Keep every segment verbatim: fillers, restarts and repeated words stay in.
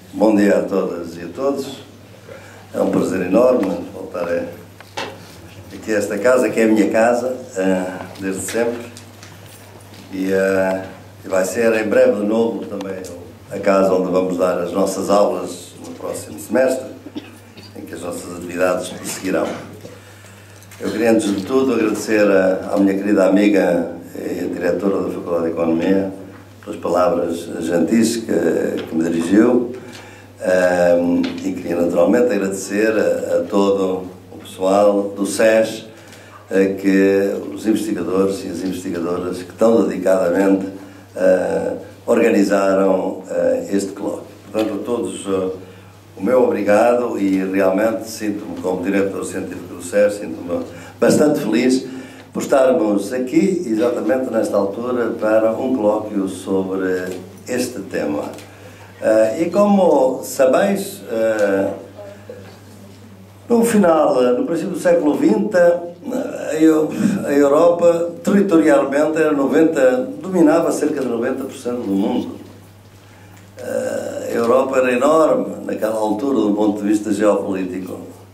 Bom dia a todas e a todos. É um prazer enorme voltar aqui a esta casa, que é a minha casa, desde sempre. E, e vai ser em breve de novo também a casa onde vamos dar as nossas aulas no próximo semestre, em que as nossas atividades prosseguirão. Eu queria, antes de tudo, agradecer à minha querida amiga e diretora da Faculdade de Economia pelas palavras gentis que, que me dirigiu. Um, e queria naturalmente agradecer a, a todo o pessoal do S E S, a que os investigadores e as investigadoras que tão dedicadamente uh, organizaram uh, este colóquio. Portanto, a todos uh, o meu obrigado, e realmente sinto-me, como diretor científico do S E S, sinto-me bastante feliz por estarmos aqui exatamente nesta altura para um colóquio sobre este tema. Uh, e como sabeis, uh, no final, no princípio do século vinte, a, a Europa territorialmente era noventa, dominava cerca de noventa por cento do mundo. Uh, a Europa era enorme naquela altura do ponto de vista geopolítico.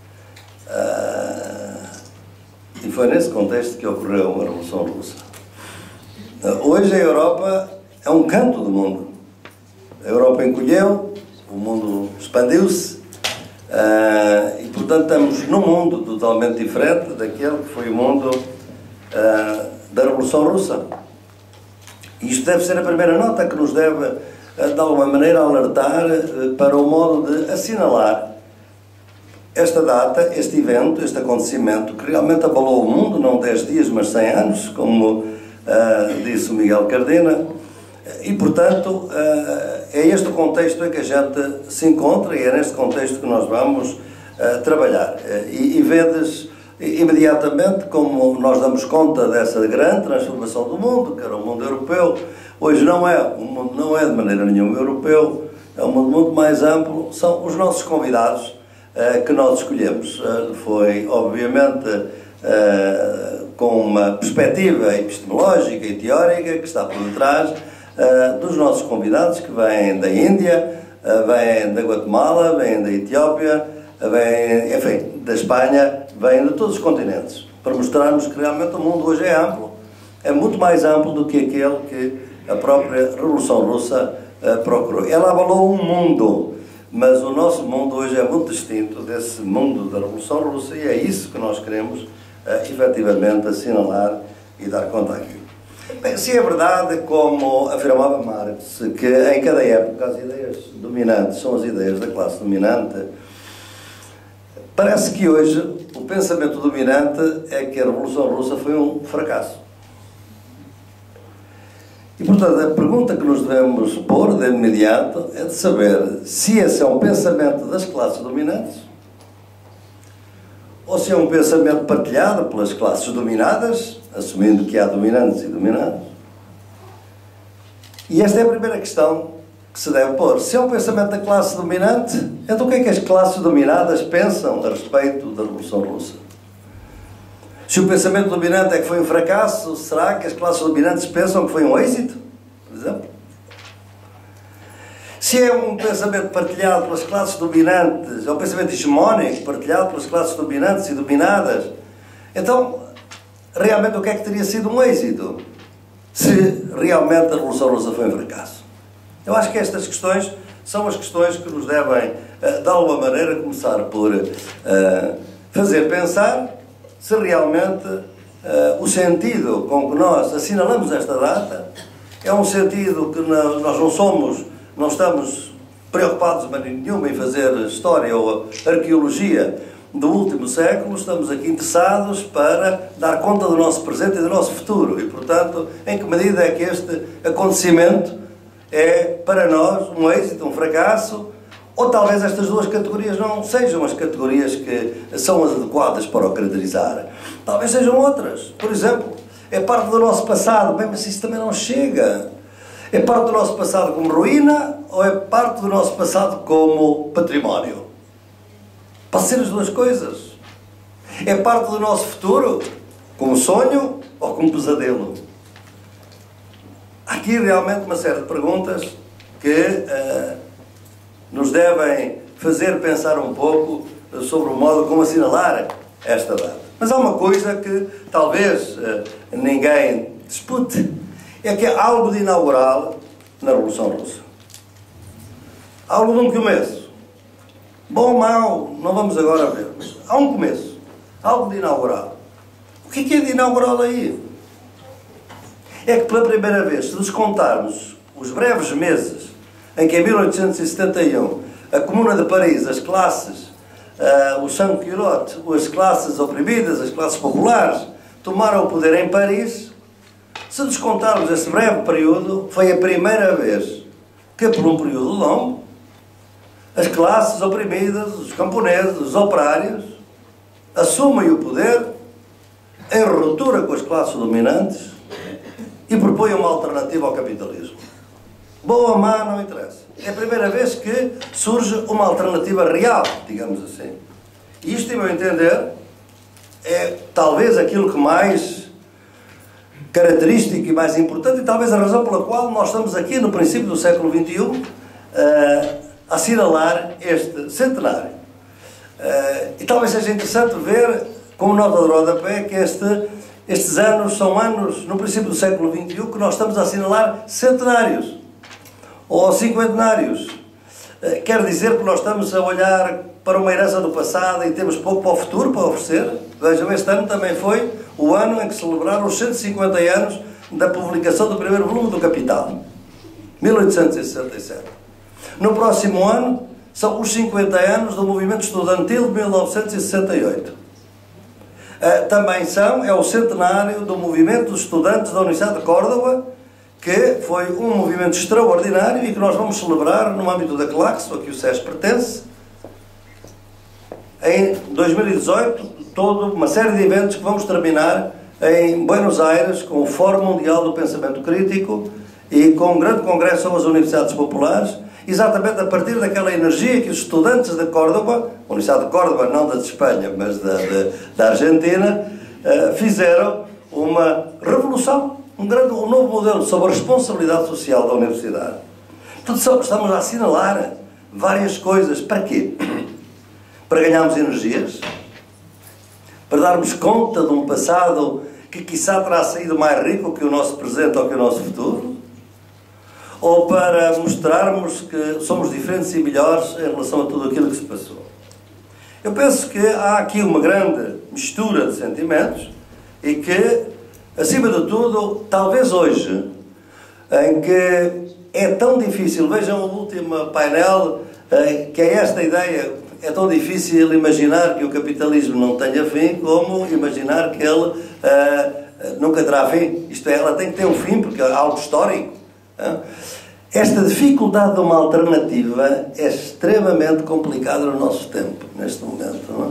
Uh, e foi nesse contexto que ocorreu a Revolução Russa. Uh, hoje a Europa é um canto do mundo. A Europa encolheu, o mundo expandiu-se, uh, e portanto estamos num mundo totalmente diferente daquele que foi o mundo uh, da Revolução Russa. E isto deve ser a primeira nota que nos deve, uh, de alguma maneira, alertar uh, para o modo de assinalar esta data, este evento, este acontecimento, que realmente abalou o mundo, não dez dias, mas cem anos, como uh, disse o Miguel Cardina. E, portanto, é este o contexto em que a gente se encontra, e é neste contexto que nós vamos trabalhar. E, e vedes imediatamente como nós damos conta dessa grande transformação do mundo, que era o mundo europeu. Hoje não é, o mundo não é de maneira nenhuma europeu, é um mundo muito mais amplo. São os nossos convidados que nós escolhemos. Foi, obviamente, com uma perspectiva epistemológica e teórica que está por detrás Uh, dos nossos convidados, que vêm da Índia, uh, vêm da Guatemala, vêm da Etiópia, uh, vêm, enfim, da Espanha, vêm de todos os continentes, para mostrarmos que realmente o mundo hoje é amplo, é muito mais amplo do que aquele que a própria Revolução Russa uh, procurou. Ela abalou um mundo, mas o nosso mundo hoje é muito distinto desse mundo da Revolução Russa, e é isso que nós queremos uh, efetivamente assinalar e dar conta aqui. Bem, se é verdade, como afirmava Marx, que em cada época as ideias dominantes são as ideias da classe dominante, parece que hoje o pensamento dominante é que a Revolução Russa foi um fracasso. E, portanto, a pergunta que nos devemos pôr de imediato é de saber se esse é um pensamento das classes dominantes ou se é um pensamento partilhado pelas classes dominadas, assumindo que há dominantes e dominados. E esta é a primeira questão que se deve pôr. Se é um pensamento da classe dominante, então o que é que as classes dominadas pensam a respeito da Revolução Russa? Se o pensamento dominante é que foi um fracasso, será que as classes dominantes pensam que foi um êxito, por exemplo? Se é um pensamento partilhado pelas classes dominantes, é um pensamento hegemónico partilhado pelas classes dominantes e dominadas, então, realmente o que é que teria sido um êxito? Se realmente a Revolução Russa foi um fracasso? Eu acho que estas questões são as questões que nos devem, de alguma maneira, começar por uh, fazer pensar se realmente uh, o sentido com que nós assinalamos esta data é um sentido que não, nós não somos, não estamos preocupados de maneira nenhuma em fazer história ou arqueologia do último século, estamos aqui interessados para dar conta do nosso presente e do nosso futuro. E, portanto, em que medida é que este acontecimento é, para nós, um êxito, um fracasso, ou talvez estas duas categorias não sejam as categorias que são as adequadas para o caracterizar. Talvez sejam outras. Por exemplo, é parte do nosso passado, bem, mas isso também não chega. É parte do nosso passado como ruína ou é parte do nosso passado como património? Pode ser as duas coisas. É parte do nosso futuro como sonho ou como pesadelo? Há aqui realmente uma série de perguntas que uh, nos devem fazer pensar um pouco sobre o modo como assinalar esta data. Mas há uma coisa que talvez uh, ninguém dispute, é que há algo de inaugural na Revolução Russa. Algo de um começo. Bom ou mau, não vamos agora ver, mas há um começo. Algo de inaugural. O que é de inaugural aí? É que pela primeira vez, se descontarmos os breves meses em que em mil oitocentos e setenta e um a Comuna de Paris, as classes, uh, o sans-culotte, as classes oprimidas, as classes populares, tomaram o poder em Paris, se descontarmos esse breve período, foi a primeira vez que, por um período longo, as classes oprimidas, os camponeses, os operários, assumem o poder em ruptura com as classes dominantes e propõem uma alternativa ao capitalismo. Boa ou má, não interessa. É a primeira vez que surge uma alternativa real, digamos assim. E isto, em meu entender, é talvez aquilo que mais característico e mais importante, e talvez a razão pela qual nós estamos aqui no princípio do século vinte e um uh, a assinalar este centenário. Uh, e talvez seja interessante ver, como nota de rodapé, que este, estes anos são anos, no princípio do século vinte e um, que nós estamos a assinalar centenários ou cinquentenários. Uh, quer dizer que nós estamos a olhar para uma herança do passado e temos pouco para o futuro para oferecer. Vejam, este ano também foi o ano em que celebraram os cento e cinquenta anos da publicação do primeiro volume do Capital, mil oitocentos e sessenta e sete. No próximo ano são os cinquenta anos do movimento estudantil de mil novecentos e sessenta e oito. Uh, também são, é o centenário do movimento dos estudantes da Universidade de Córdoba, que foi um movimento extraordinário e que nós vamos celebrar no âmbito da Claxo, a que o S E S pertence, em dois mil e dezoito, toda uma série de eventos que vamos terminar em Buenos Aires com o Fórum Mundial do Pensamento Crítico e com um grande congresso sobre as universidades populares, exatamente a partir daquela energia que os estudantes de Córdoba, a Universidade de Córdoba, não da de Espanha, mas da, de, da Argentina, uh, fizeram uma revolução, um, grande, um novo modelo sobre a responsabilidade social da universidade. Portanto, estamos a assinalar várias coisas. Para quê? Para ganharmos energias, para darmos conta de um passado que quiçá terá saído mais rico que o nosso presente ou que o nosso futuro, ou para mostrarmos que somos diferentes e melhores em relação a tudo aquilo que se passou. Eu penso que há aqui uma grande mistura de sentimentos e que, acima de tudo, talvez hoje, em que é tão difícil, vejam o último painel, que é esta ideia. É tão difícil imaginar que o capitalismo não tenha fim como imaginar que ele uh, nunca terá fim. Isto é, ela tem que ter um fim porque é algo histórico. Uh. Esta dificuldade de uma alternativa é extremamente complicada no nosso tempo, neste momento. Não é?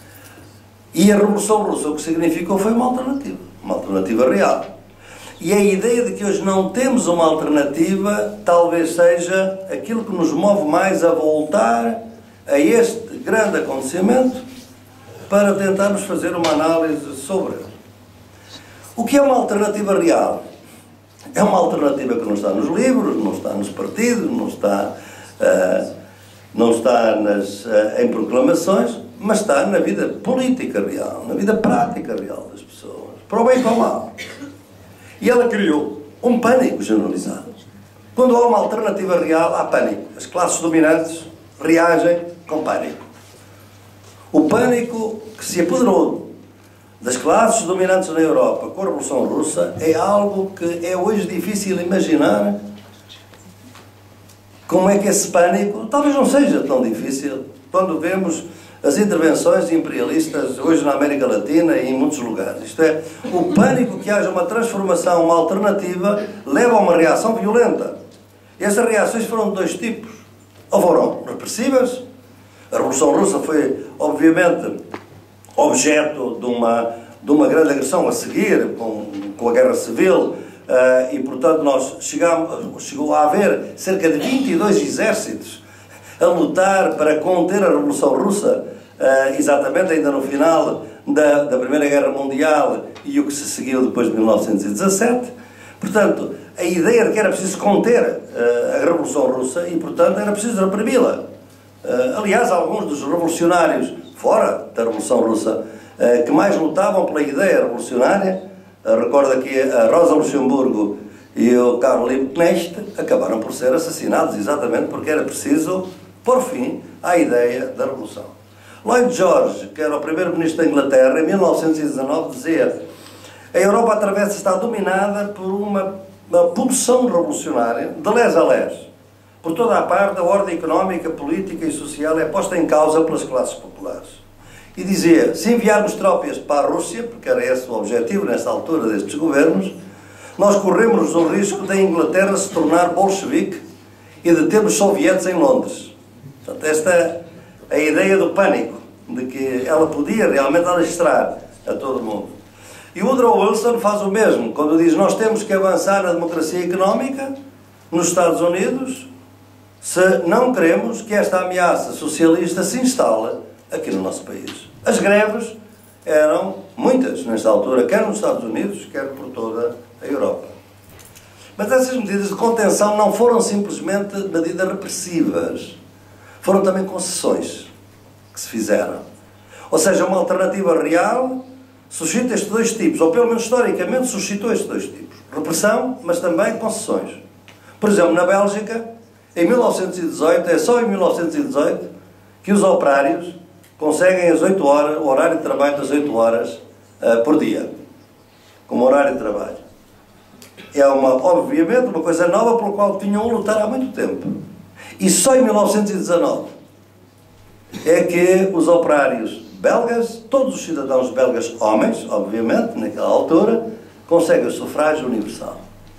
E a Revolução Russa o que significou foi uma alternativa, uma alternativa real. E a ideia de que hoje não temos uma alternativa talvez seja aquilo que nos move mais a voltar a este grande acontecimento para tentarmos fazer uma análise sobre ele. O que é uma alternativa real? É uma alternativa que não está nos livros, não está nos partidos, não está, uh, não está nas, uh, em proclamações, mas está na vida política real, na vida prática real das pessoas, para o bem e para o mal. E ela criou um pânico generalizado. Quando há uma alternativa real, há pânico. As classes dominantes reagem com pânico. O pânico que se apoderou das classes dominantes na Europa com a Revolução Russa é algo que é hoje difícil imaginar como é que esse pânico, talvez não seja tão difícil, quando vemos as intervenções imperialistas hoje na América Latina e em muitos lugares. Isto é, o pânico que haja uma transformação, uma alternativa, leva a uma reação violenta. E essas reações foram de dois tipos. Ou foram repressivas. A Revolução Russa foi, obviamente, objeto de uma, de uma grande agressão a seguir, com, com a Guerra Civil, uh, e, portanto, nós chegamos, chegou a haver cerca de vinte e dois exércitos a lutar para conter a Revolução Russa, uh, exatamente ainda no final da, da Primeira Guerra Mundial e o que se seguiu depois de mil novecentos e dezassete. Portanto, a ideia de que era preciso conter uh, a Revolução Russa e, portanto, era preciso reprimi-la. Uh, aliás, alguns dos revolucionários fora da Revolução Russa uh, que mais lutavam pela ideia revolucionária, uh, recordo aqui a Rosa Luxemburgo e o Karl Liebknecht, acabaram por ser assassinados exatamente porque era preciso pôr fim à ideia da Revolução. Lloyd George, que era o primeiro-ministro da Inglaterra, em mil novecentos e dezanove, dizia: a Europa atravessa está dominada por uma, uma pulsão revolucionária, de lés a lés. Por toda a parte, a ordem económica, política e social é posta em causa pelas classes populares. E dizia: se enviarmos tropas para a Rússia, porque era esse o objetivo nessa altura destes governos, nós corremos o risco da Inglaterra se tornar bolchevique e de termos sovietes em Londres. Portanto, esta é a ideia do pânico, de que ela podia realmente alastrar a todo mundo. E o Woodrow Wilson faz o mesmo, quando diz: nós temos que avançar na democracia económica nos Estados Unidos se não queremos que esta ameaça socialista se instale aqui no nosso país. As greves eram muitas nesta altura, quer nos Estados Unidos, quer por toda a Europa. Mas essas medidas de contenção não foram simplesmente medidas repressivas, foram também concessões que se fizeram. Ou seja, uma alternativa real suscita estes dois tipos, ou pelo menos historicamente suscitou estes dois tipos. Repressão, mas também concessões. Por exemplo, na Bélgica, em mil novecentos e dezoito, é só em mil novecentos e dezoito que os operários conseguem as oito horas, o horário de trabalho das oito horas uh, por dia, como horário de trabalho. É, uma, obviamente, uma coisa nova pela qual tinham a lutar há muito tempo. E só em mil novecentos e dezanove é que os operários belgas, todos os cidadãos belgas, homens, obviamente, naquela altura, conseguem o sufrágio universal.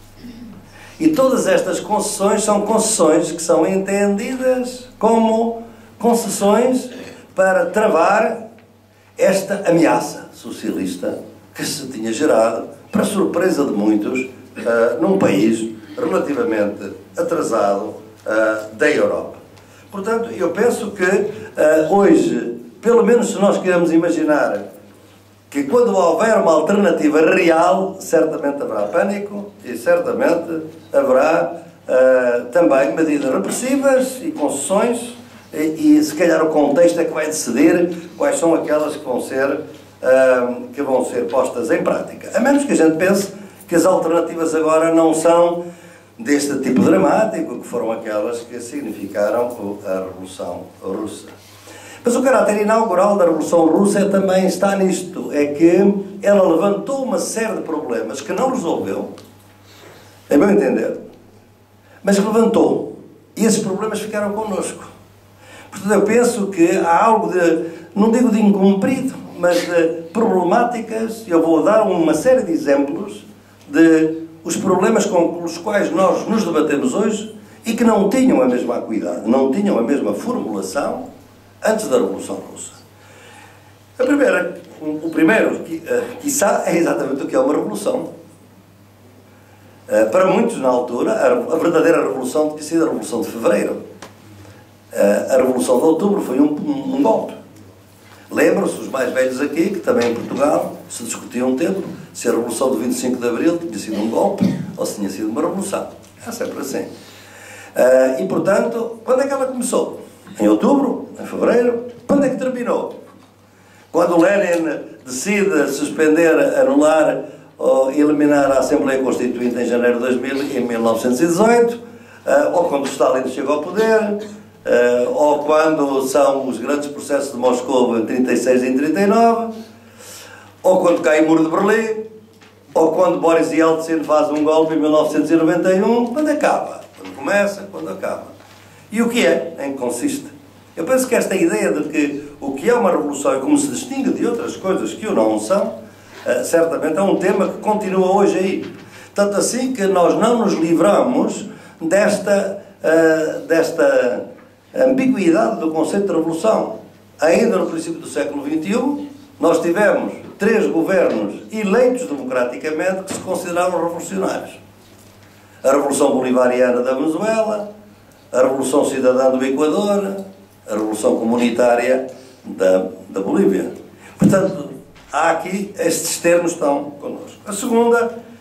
E todas estas concessões são concessões que são entendidas como concessões para travar esta ameaça socialista que se tinha gerado, para surpresa de muitos, uh, num país relativamente atrasado uh, da Europa. Portanto, eu penso que uh, hoje, pelo menos se nós queremos imaginar que quando houver uma alternativa real, certamente haverá pânico e certamente haverá uh, também medidas repressivas e concessões e, e se calhar o contexto é que vai decidir quais são aquelas que vão ser, uh, que vão ser postas em prática. A menos que a gente pense que as alternativas agora não são deste tipo dramático, que foram aquelas que significaram a Revolução Russa. Mas o caráter inaugural da Revolução Russa também está nisto, é que ela levantou uma série de problemas que não resolveu, é meu entender, mas levantou. E esses problemas ficaram connosco. Portanto, eu penso que há algo de, não digo de incumprido, mas de problemáticas, eu vou dar uma série de exemplos de os problemas com os quais nós nos debatemos hoje e que não tinham a mesma acuidade, não tinham a mesma formulação antes da Revolução Russa. A primeira, o primeiro, quiçá, é exatamente o que é uma revolução. Para muitos, na altura, a verdadeira revolução tinha sido a Revolução de Fevereiro. A Revolução de Outubro foi um, um, um golpe. Lembram-se, os mais velhos aqui, que também em Portugal se discutia um tempo se a Revolução do vinte e cinco de Abril tinha sido um golpe ou se tinha sido uma revolução. É sempre assim. E, portanto, quando é que ela começou? Em outubro? Em fevereiro? Quando é que terminou? Quando Lenin decide suspender, anular ou eliminar a Assembleia Constituinte em janeiro de dois mil, em mil novecentos e dezoito, ou quando Stalin chega ao poder, ou quando são os grandes processos de Moscou em trinta e seis e em trinta e nove, ou quando cai o Muro de Berlim, ou quando Boris Yeltsin faz um golpe em mil novecentos e noventa e um, quando acaba? Quando começa, quando acaba. E o que é? Em que consiste? Eu penso que esta ideia de que o que é uma revolução e como se distingue de outras coisas que o não são, uh, certamente é um tema que continua hoje aí. Tanto assim que nós não nos livramos desta, uh, desta ambiguidade do conceito de revolução. Ainda no princípio do século vinte e um, nós tivemos três governos eleitos democraticamente que se consideraram revolucionários. A Revolução Bolivariana da Venezuela, a Revolução Cidadã do Equador, a Revolução Comunitária da, da Bolívia. Portanto, há aqui, estes termos estão connosco. A segunda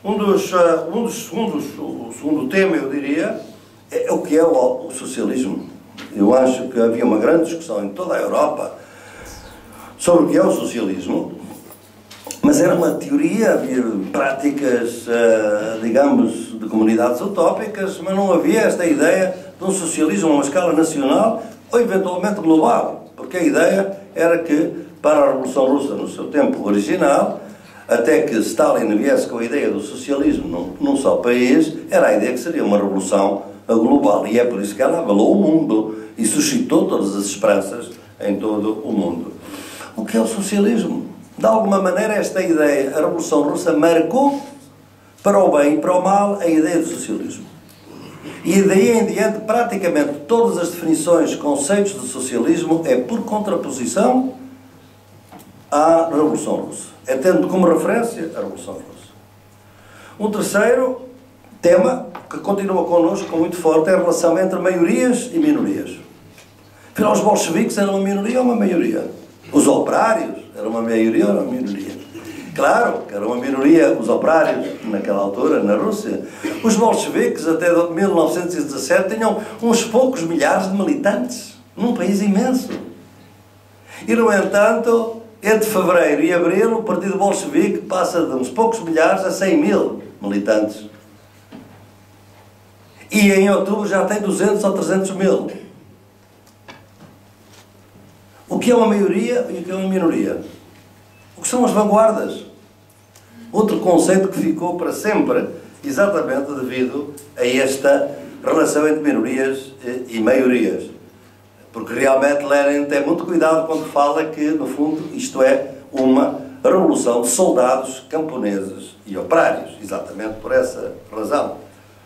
Um dos, uh, um dos segundos, o segundo tema, eu diria, é o que é o, o socialismo. Eu acho que havia uma grande discussão em toda a Europa sobre o que é o socialismo, mas era uma teoria, havia práticas, uh, digamos, de comunidades utópicas, mas não havia esta ideia de um socialismo a uma escala nacional ou eventualmente global, porque a ideia era que, para a Revolução Russa, no seu tempo original, até que Stalin viesse com a ideia do socialismo num, num só país, era a ideia que seria uma revolução global, e é por isso que ela abalou o mundo e suscitou todas as esperanças em todo o mundo. O que é o socialismo? De alguma maneira, esta ideia, a Revolução Russa marcou, para o bem e para o mal, a ideia do socialismo. E daí em diante, praticamente todas as definições, conceitos de socialismo, é por contraposição à Revolução Russa. É tendo como referência a Revolução Russa. Um terceiro tema, que continua connosco muito forte, é a relação entre maiorias e minorias. Afinal, os bolcheviques eram uma minoria ou uma maioria? Os operários eram uma maioria ou uma minoria? Claro que era uma minoria os operários naquela altura, na Rússia. Os bolcheviques, até mil novecentos e dezassete, tinham uns poucos milhares de militantes, num país imenso. E, no entanto, entre fevereiro e abril, o Partido Bolchevique passa de uns poucos milhares a cem mil militantes. E em outubro já tem duzentos ou trezentos mil. O que é uma maioria e o que é uma minoria? O que são as vanguardas? Outro conceito que ficou para sempre, exatamente devido a esta relação entre minorias e maiorias. Porque realmente Lenin tem muito cuidado quando fala que, no fundo, isto é uma revolução de soldados, camponeses e operários, exatamente por essa razão.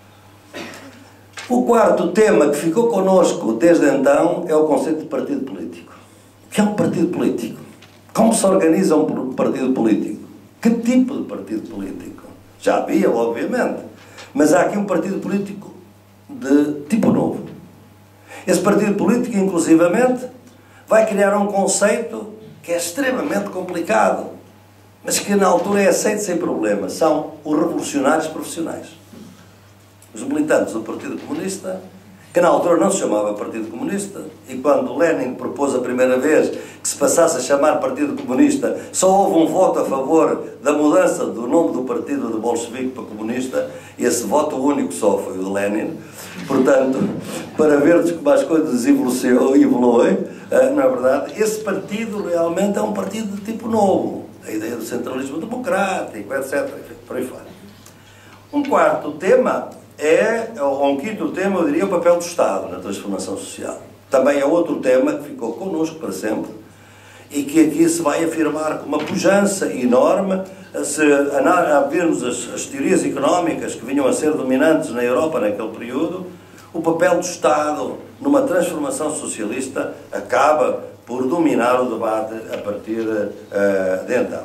O quarto tema que ficou connosco desde então é o conceito de partido político. O que é um partido político? Como se organiza um partido político? Que tipo de partido político? Já havia, obviamente, mas há aqui um partido político de tipo novo. Esse partido político, inclusivamente, vai criar um conceito que é extremamente complicado, mas que na altura é aceito sem problema. São os revolucionários profissionais. Os militantes do Partido Comunista, que na altura não se chamava Partido Comunista, e quando Lenin propôs a primeira vez que se passasse a chamar Partido Comunista, só houve um voto a favor da mudança do nome do partido de bolchevique para comunista, e esse voto único só foi o de Lenin. Portanto, para vermos como as coisas evoluem, não é verdade? Esse partido realmente é um partido de tipo novo. A ideia do centralismo democrático, etcétera. Por aí fora. Um quarto tema é, ou um quinto tema, eu diria, o papel do Estado na transformação social. Também é outro tema que ficou connosco para sempre e que aqui se vai afirmar com uma pujança enorme, se a vermos as, as teorias económicas que vinham a ser dominantes na Europa naquele período, o papel do Estado numa transformação socialista acaba por dominar o debate a partir uh, de então.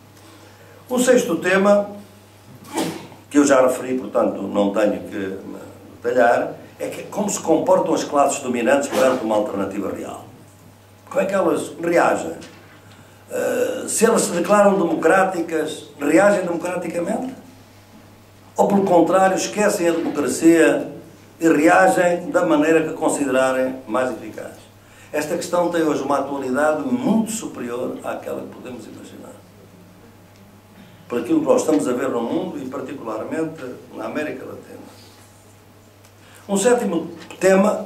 Um sexto tema, que eu já referi, portanto não tenho que detalhar, é que como se comportam as classes dominantes perante uma alternativa real. Como é que elas reagem? Uh, se elas se declaram democráticas, reagem democraticamente? Ou, pelo contrário, esquecem a democracia e reagem da maneira que considerarem mais eficaz? Esta questão tem hoje uma atualidade muito superior àquela que podemos imaginar. Por aquilo que nós estamos a ver no mundo e particularmente na América Latina. Um sétimo tema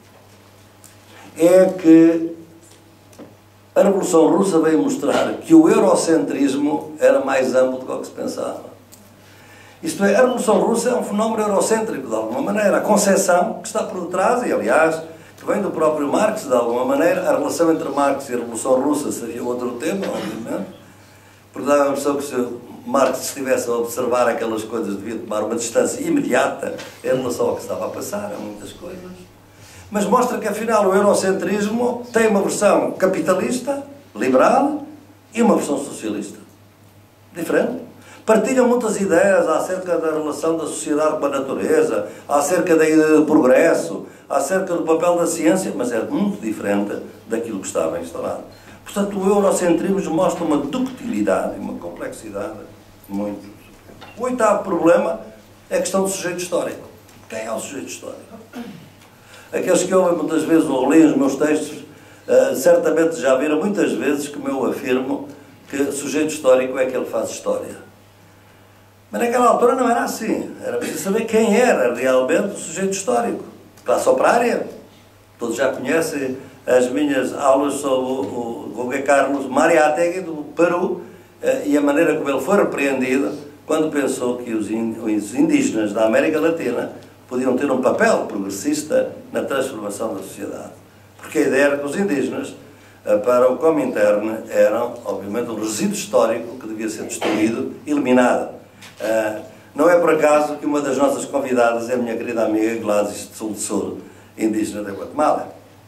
é que a Revolução Russa veio mostrar que o eurocentrismo era mais amplo do que o que se pensava. Isto é, a Revolução Russa é um fenómeno eurocêntrico, de alguma maneira. A concepção que está por detrás, e aliás, que vem do próprio Marx, de alguma maneira, a relação entre Marx e a Revolução Russa seria outro tema, obviamente. Porque dá a impressão que se Marx estivesse a observar aquelas coisas, devia tomar uma distância imediata em relação ao que estava a passar, a muitas coisas. Mas mostra que, afinal, o eurocentrismo tem uma versão capitalista, liberal, e uma versão socialista. Diferente. Partilham muitas ideias acerca da relação da sociedade com a natureza, acerca da ideia do progresso, acerca do papel da ciência, mas é muito diferente daquilo que estava instalado. Portanto, o eurocentrismo mostra uma ductilidade e uma complexidade muito superior. O oitavo problema é a questão do sujeito histórico. Quem é o sujeito histórico? Aqueles que ouvem muitas vezes ou leem os meus textos, uh, certamente já viram muitas vezes como eu afirmo que o sujeito histórico é aquele que faz história. Mas naquela altura não era assim. Era preciso saber quem era realmente o sujeito histórico. Classe operária. Todos já conhecem as minhas aulas sobre o José Carlos Mariátegui, do Peru, e a maneira como ele foi repreendido quando pensou que os indígenas da América Latina podiam ter um papel progressista na transformação da sociedade. Porque a ideia era que os indígenas, para o Comintern, eram, obviamente, um resíduo histórico que devia ser destruído, eliminado. Não é por acaso que uma das nossas convidadas é a minha querida amiga Gladys de Sul de Sul, indígena da Guatemala.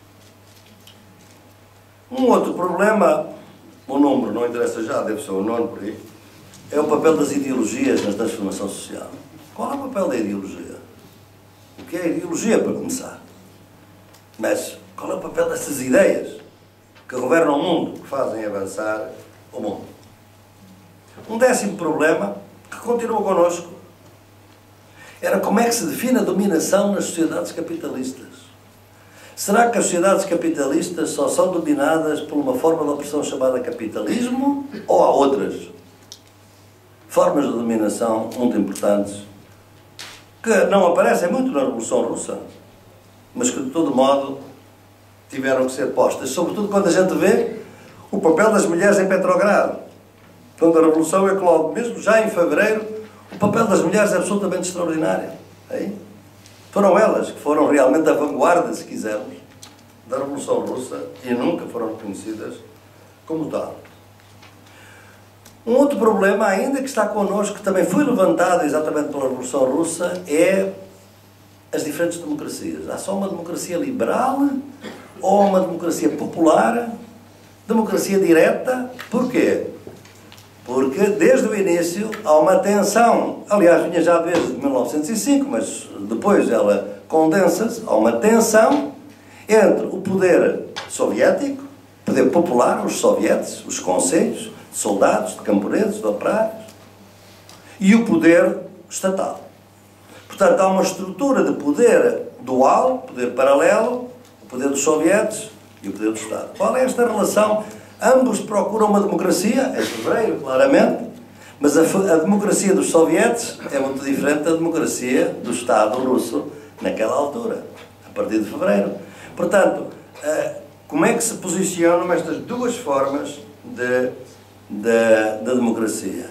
Um outro problema, o número não interessa já, deve ser o nono por aí, é o papel das ideologias na transformação social. Qual é o papel da ideologia? O que é a ideologia, para começar? Mas qual é o papel dessas ideias que governam o mundo, que fazem avançar o mundo? Um décimo problema, que continua connosco, era como é que se define a dominação nas sociedades capitalistas. Será que as sociedades capitalistas só são dominadas por uma forma de opressão chamada capitalismo, ou há outras formas de dominação muito importantes que não aparecem muito na Revolução Russa, mas que de todo modo tiveram que ser postas, sobretudo quando a gente vê o papel das mulheres em Petrogrado, quando a Revolução eclode, mesmo já em fevereiro, o papel das mulheres é absolutamente extraordinário. Aí, foram elas que foram realmente a vanguarda, se quisermos, da Revolução Russa e nunca foram reconhecidas como tal. Um outro problema ainda que está connosco, que também foi levantado exatamente pela Revolução Russa, é as diferentes democracias. Há só uma democracia liberal ou uma democracia popular, democracia direta. Porquê? Porque desde o início há uma tensão, aliás vinha já desde mil novecentos e cinco, mas depois ela condensa-se, há uma tensão entre o poder soviético, o poder popular, os sovietes, os conselhos, de soldados, de camponeses, de operários, e o poder estatal. Portanto, há uma estrutura de poder dual, poder paralelo, o poder dos sovietes e o poder do Estado. Qual é esta relação? Ambos procuram uma democracia, em fevereiro, claramente, mas a, a democracia dos sovietes é muito diferente da democracia do Estado russo naquela altura, a partir de fevereiro. Portanto, como é que se posicionam estas duas formas de, de, de democracia?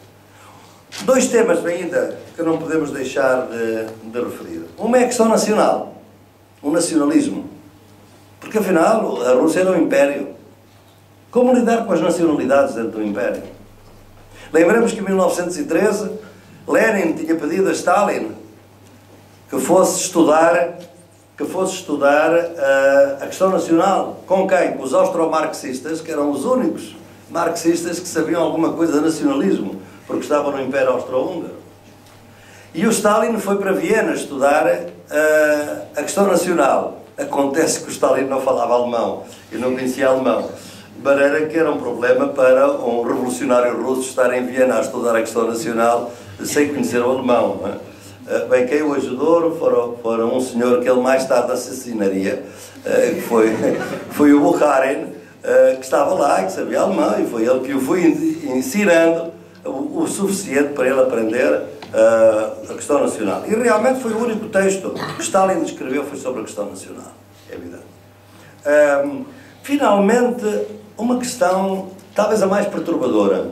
Dois temas ainda que não podemos deixar de, de referir. Uma é a questão nacional, o nacionalismo. Porque, afinal, a Rússia era um império. Como lidar com as nacionalidades dentro do Império? Lembremos que em mil novecentos e treze Lenin tinha pedido a Stalin que fosse estudar, que fosse estudar uh, a questão nacional. Com quem? Com os austro-marxistas, que eram os únicos marxistas que sabiam alguma coisa de nacionalismo, porque estavam no Império Austro-Húngaro. E o Stalin foi para Viena estudar uh, a questão nacional. Acontece que o Stalin não falava alemão e não conhecia alemão. De maneira que era um problema para um revolucionário russo estar em Viena a estudar a questão nacional sem conhecer o alemão. Não é? Bem, quem o ajudou foram, foram um senhor que ele mais tarde assassinaria, que foi, foi o Bukharin, que estava lá e que sabia alemão, e foi ele que o foi ensinando o, o suficiente para ele aprender a questão nacional. E realmente foi o único texto que Stalin escreveu foi sobre a questão nacional, é evidente. Um, finalmente, uma questão talvez a mais perturbadora.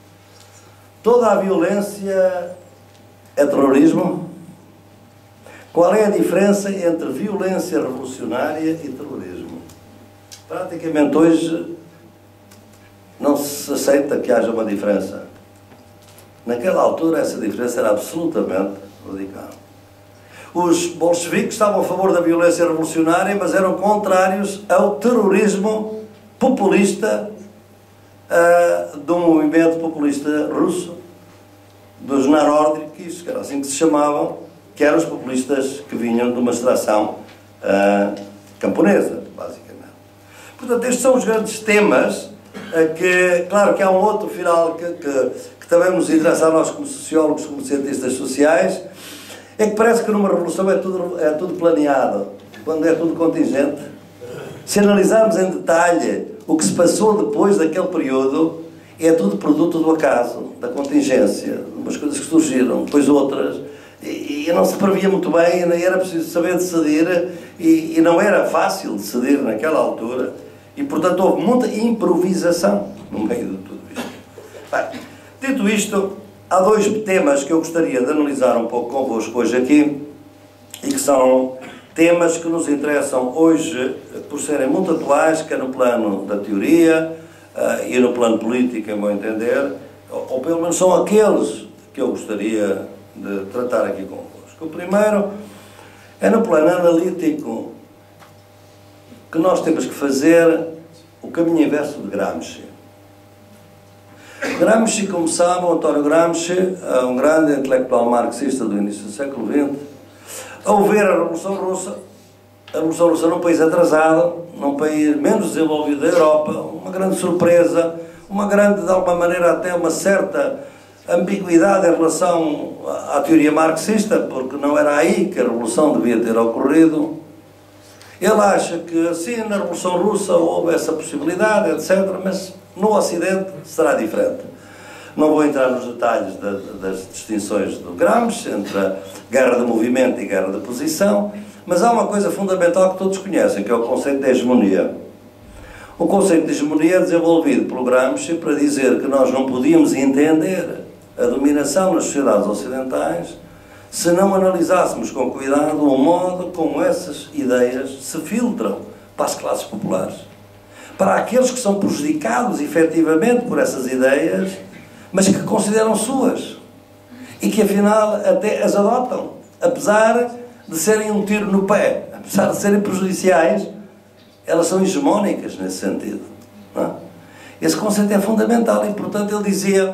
Toda a violência é terrorismo? Qual é a diferença entre violência revolucionária e terrorismo? Praticamente hoje não se aceita que haja uma diferença. Naquela altura essa diferença era absolutamente radical. Os bolcheviques estavam a favor da violência revolucionária, mas eram contrários ao terrorismo populista uh, de um movimento populista russo, dos Narodnikis, que era assim que se chamavam, que eram os populistas que vinham de uma extração uh, camponesa, basicamente. Portanto, estes são os grandes temas que, claro que há um outro final que, que, que também nos interessa a nós como sociólogos, como cientistas sociais, é que parece que numa revolução é tudo, é tudo planeado, quando é tudo contingente. Se analisarmos em detalhe o que se passou depois daquele período, é tudo produto do acaso, da contingência, umas coisas que surgiram, depois outras, e, e não se previa muito bem, nem era preciso saber decidir, e, e não era fácil decidir naquela altura, e portanto houve muita improvisação no meio de tudo isto. Bem, dito isto, há dois temas que eu gostaria de analisar um pouco convosco hoje aqui, e que são temas que nos interessam hoje por serem muito atuais, quer no plano da teoria uh, e no plano político, em meu entender, ou, ou pelo menos são aqueles que eu gostaria de tratar aqui convosco. O primeiro é no plano analítico, que nós temos que fazer o caminho inverso de Gramsci. Gramsci, como sabem, António Gramsci, um grande intelectual marxista do início do século vinte, ao ver a Revolução Russa, a Revolução Russa num país atrasado, num país menos desenvolvido da Europa, uma grande surpresa, uma grande, de alguma maneira, até uma certa ambiguidade em relação à teoria marxista, porque não era aí que a Revolução devia ter ocorrido. Ele acha que, sim, na Revolução Russa houve essa possibilidade, etcétera, mas no Ocidente será diferente. Não vou entrar nos detalhes da, das distinções do Gramsci entre a guerra de movimento e guerra de posição, mas há uma coisa fundamental que todos conhecem, que é o conceito de hegemonia. O conceito de hegemonia é desenvolvido pelo Gramsci para dizer que nós não podíamos entender a dominação nas sociedades ocidentais se não analisássemos com cuidado o modo como essas ideias se filtram para as classes populares. Para aqueles que são prejudicados efetivamente por essas ideias, mas que consideram suas e que afinal até as adotam, apesar de serem um tiro no pé, apesar de serem prejudiciais, elas são hegemónicas nesse sentido. Não é? Esse conceito é fundamental e, portanto, ele dizia: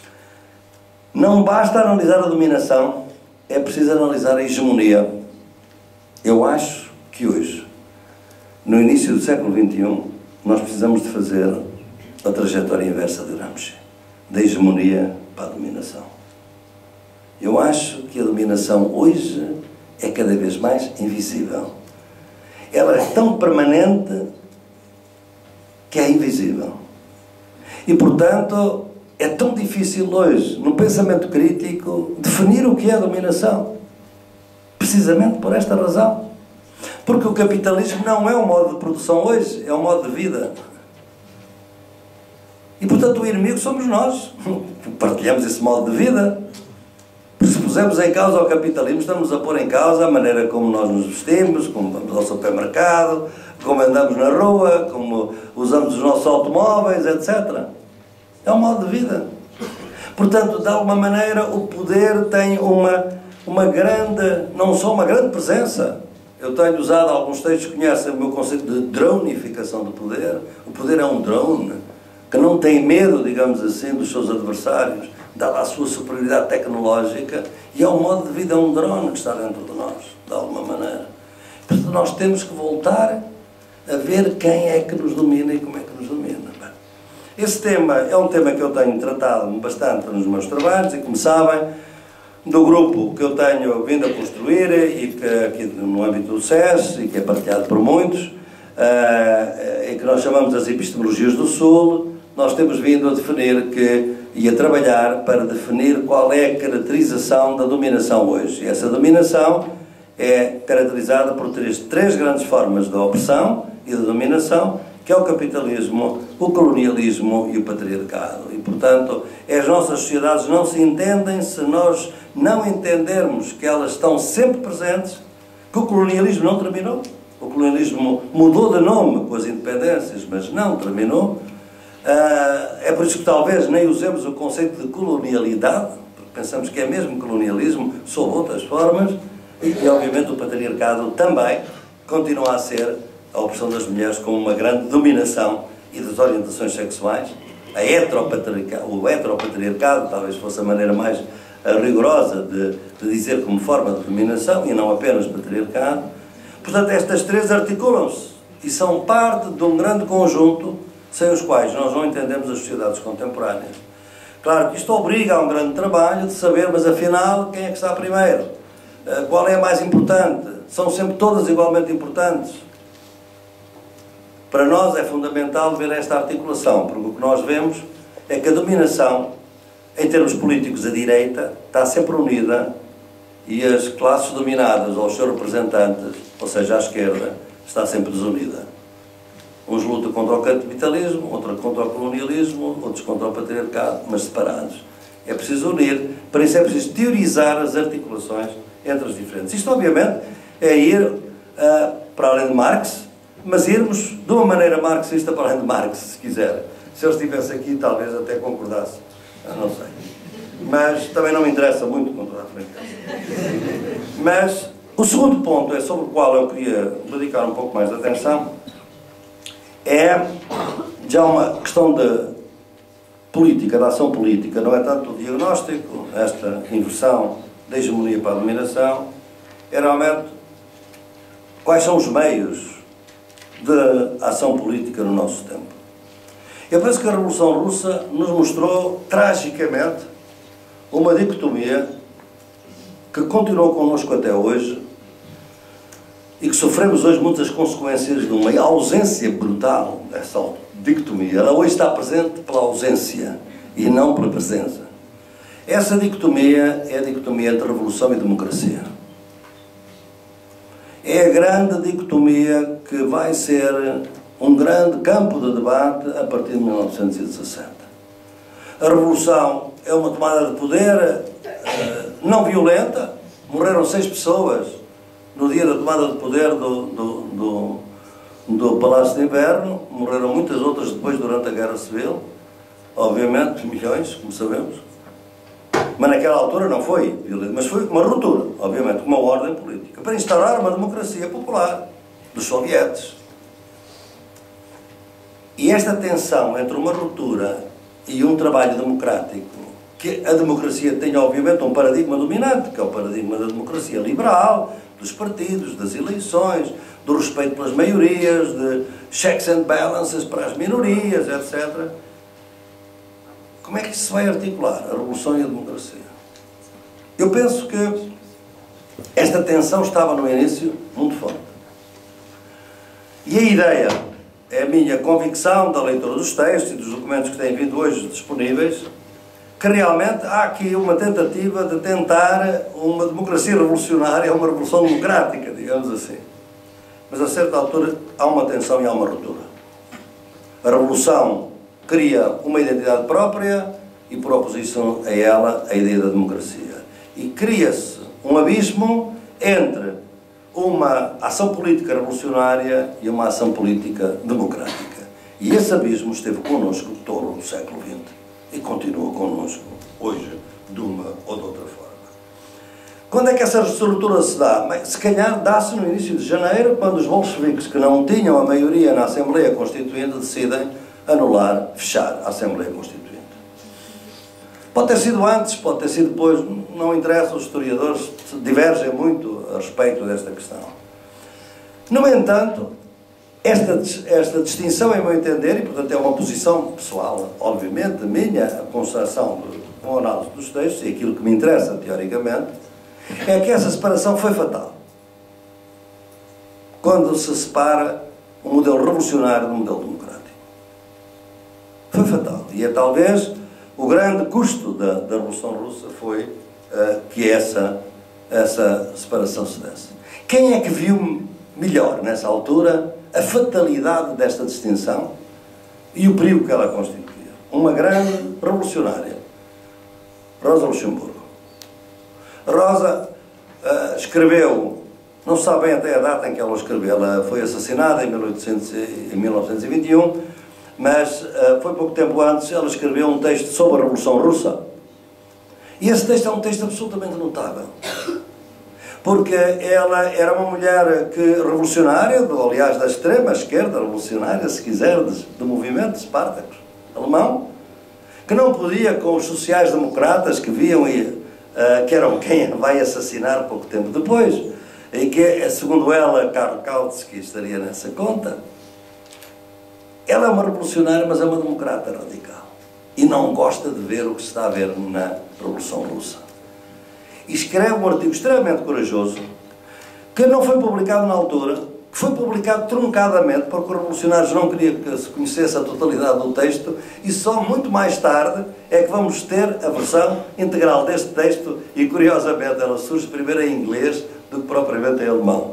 não basta analisar a dominação, é preciso analisar a hegemonia. Eu acho que hoje, no início do século vinte e um, nós precisamos de fazer a trajetória inversa de Gramsci, da hegemonia para a dominação. Eu acho que a dominação hoje é cada vez mais invisível. Ela é tão permanente que é invisível. E, portanto, é tão difícil hoje, no pensamento crítico, definir o que é a dominação. Precisamente por esta razão. Porque o capitalismo não é um modo de produção hoje, é um modo de vida. E, portanto, o inimigo somos nós. Partilhamos esse modo de vida. Se pusemos em causa o capitalismo, estamos a pôr em causa a maneira como nós nos vestimos, como vamos ao supermercado, como andamos na rua, como usamos os nossos automóveis, etcétera. É um modo de vida. Portanto, de alguma maneira, o poder tem uma, uma grande, não só uma grande presença. Eu tenho usado alguns textos que conhecem o meu conceito de dronificação do poder. O poder é um drone que não tem medo, digamos assim, dos seus adversários, dada a sua superioridade tecnológica, e é um modo de vida, é um drone que está dentro de nós, de alguma maneira. Portanto, nós temos que voltar a ver quem é que nos domina e como é que nos domina. Esse tema é um tema que eu tenho tratado bastante nos meus trabalhos, e como sabem, do grupo que eu tenho vindo a construir, e que aqui no âmbito do S E S, e que é partilhado por muitos, uh, e que nós chamamos as epistemologias do Sul, nós temos vindo a definir que, e a trabalhar para definir qual é a caracterização da dominação hoje. E essa dominação é caracterizada por três, três grandes formas de opressão e de dominação, que é o capitalismo, o colonialismo e o patriarcado. E, portanto, as nossas sociedades não se entendem se nós não entendermos que elas estão sempre presentes, que o colonialismo não terminou. O colonialismo mudou de nome com as independências, mas não terminou. É por isso que talvez nem usemos o conceito de colonialidade, porque pensamos que é mesmo colonialismo, sob outras formas, e, obviamente, o patriarcado também continua a ser a opressão das mulheres como uma grande dominação e das orientações sexuais. A heteropatriarcado, o heteropatriarcado talvez fosse a maneira mais rigorosa de, de dizer como forma de dominação, e não apenas patriarcado. Portanto, estas três articulam-se e são parte de um grande conjunto sem os quais nós não entendemos as sociedades contemporâneas. Claro que isto obriga a um grande trabalho de saber, mas afinal, quem é que está primeiro? Qual é a mais importante? São sempre todas igualmente importantes. Para nós é fundamental ver esta articulação, porque o que nós vemos é que a dominação, em termos políticos, a direita está sempre unida e as classes dominadas, ou os seus representantes, ou seja, a esquerda, está sempre desunida. Uns lutam contra o capitalismo, outros contra o colonialismo, outros contra o patriarcado, mas separados. É preciso unir, para isso é preciso teorizar as articulações entre as diferentes. Isto, obviamente, é ir uh, para além de Marx, mas irmos de uma maneira marxista para além de Marx, se quiser. Se ele estivesse aqui, talvez até concordasse. Eu não sei. Mas também não me interessa muito com toda a franqueza. Mas o segundo ponto, é sobre o qual eu queria dedicar um pouco mais de atenção, é já uma questão de política, de ação política. Não é tanto o diagnóstico, esta inversão da hegemonia para a dominação, é realmente quais são os meios de ação política no nosso tempo. Eu penso que a Revolução Russa nos mostrou, tragicamente, uma dicotomia que continuou connosco até hoje e que sofremos hoje muitas consequências de uma ausência brutal dessa dicotomia. Ela hoje está presente pela ausência e não pela presença. Essa dicotomia é a dicotomia entre revolução e democracia. É a grande dicotomia que vai ser um grande campo de debate a partir de mil novecentos e dezassete. A revolução é uma tomada de poder uh, não violenta. Morreram seis pessoas no dia da tomada de poder do, do, do, do Palácio de Inverno. Morreram muitas outras depois durante a Guerra Civil. Obviamente, milhões, como sabemos. Mas naquela altura não foi violento, mas foi uma ruptura, obviamente, uma ordem política, para instaurar uma democracia popular dos sovietes. E esta tensão entre uma ruptura e um trabalho democrático, que a democracia tem, obviamente, um paradigma dominante, que é o paradigma da democracia liberal, dos partidos, das eleições, do respeito pelas maiorias, de checks and balances para as minorias, etcétera. Como é que isso se vai articular, a revolução e a democracia? Eu penso que esta tensão estava no início muito forte. E a ideia, é a minha convicção da leitura dos textos e dos documentos que têm vindo hoje disponíveis, que realmente há aqui uma tentativa de tentar uma democracia revolucionária, uma revolução democrática, digamos assim. Mas a certa altura há uma tensão e há uma ruptura. A revolução cria uma identidade própria e, por oposição a ela, a ideia da democracia. E cria-se um abismo entre uma ação política revolucionária e uma ação política democrática. E esse abismo esteve connosco todo o século vinte e continua connosco hoje, de uma ou de outra forma. Quando é que essa ruptura se dá? Se calhar dá-se no início de janeiro, quando os bolcheviques, que não tinham a maioria na Assembleia Constituinte, decidem anular, fechar a Assembleia Constituinte. Pode ter sido antes, pode ter sido depois, não interessa, os historiadores divergem muito a respeito desta questão. No entanto, esta, esta distinção, em meu entender, e portanto é uma posição pessoal, obviamente, minha, a constatação com a análise dos textos, e aquilo que me interessa, teoricamente, é que essa separação foi fatal. Quando se separa o modelo revolucionário do modelo democrático. Foi fatal. E é talvez o grande custo da, da Revolução Russa foi uh, que essa, essa separação se desse. Quem é que viu melhor, nessa altura, a fatalidade desta distinção e o perigo que ela constituía? Uma grande revolucionária, Rosa Luxemburgo. Rosa uh, escreveu, não se sabe bem até a data em que ela escreveu, ela foi assassinada em, mil oitocentos, em mil novecentos e vinte e um, mas uh, foi pouco tempo antes, ela escreveu um texto sobre a Revolução Russa. E esse texto é um texto absolutamente notável. Porque ela era uma mulher que, revolucionária, do, aliás, da extrema esquerda revolucionária, se quiserdes, do movimento Spartacus alemão, que não podia com os sociais-democratas que viam e uh, que eram quem vai assassinar pouco tempo depois, e que, segundo ela, Karl Kautsky estaria nessa conta. ela é uma revolucionária, mas é uma democrata radical. E não gosta de ver o que se está a ver na Revolução Russa. E escreve um artigo extremamente corajoso, que não foi publicado na altura, que foi publicado truncadamente, porque os revolucionários não queriam que se conhecesse a totalidade do texto, e só muito mais tarde é que vamos ter a versão integral deste texto, e curiosamente ela surge primeiro em inglês do que propriamente em alemão.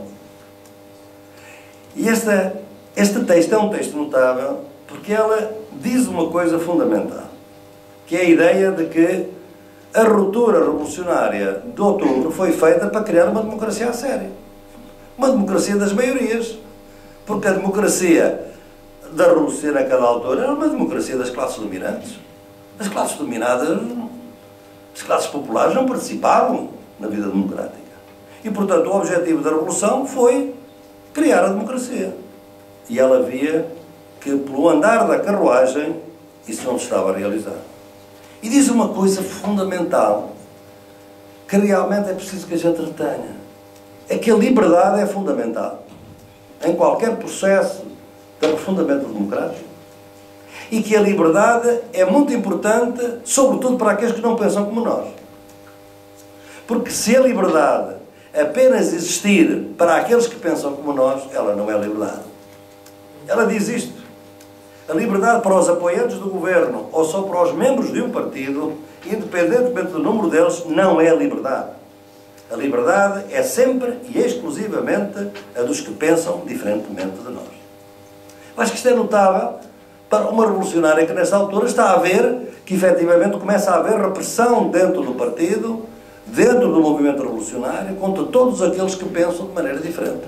E esta, este texto é um texto notável, porque ela diz uma coisa fundamental, que é a ideia de que a ruptura revolucionária de outubro foi feita para criar uma democracia a sério. Uma democracia das maiorias. Porque a democracia da Rússia naquela altura era uma democracia das classes dominantes. As classes dominadas, as classes populares não participavam na vida democrática. E, portanto, o objetivo da Revolução foi criar a democracia. E ela via que, pelo andar da carruagem, isso não se estava a realizar. E diz uma coisa fundamental, que realmente é preciso que a gente retenha. É que a liberdade é fundamental em qualquer processo de aprofundamento democrático. E que a liberdade é muito importante, sobretudo para aqueles que não pensam como nós. Porque se a liberdade apenas existir para aqueles que pensam como nós, ela não é liberdade. Ela diz isto. A liberdade para os apoiantes do governo ou só para os membros de um partido, independentemente do número deles, não é liberdade. A liberdade é sempre e exclusivamente a dos que pensam diferentemente de nós. Acho que isto é notável para uma revolucionária que nesta altura está a ver que efetivamente começa a haver repressão dentro do partido, dentro do movimento revolucionário, contra todos aqueles que pensam de maneira diferente.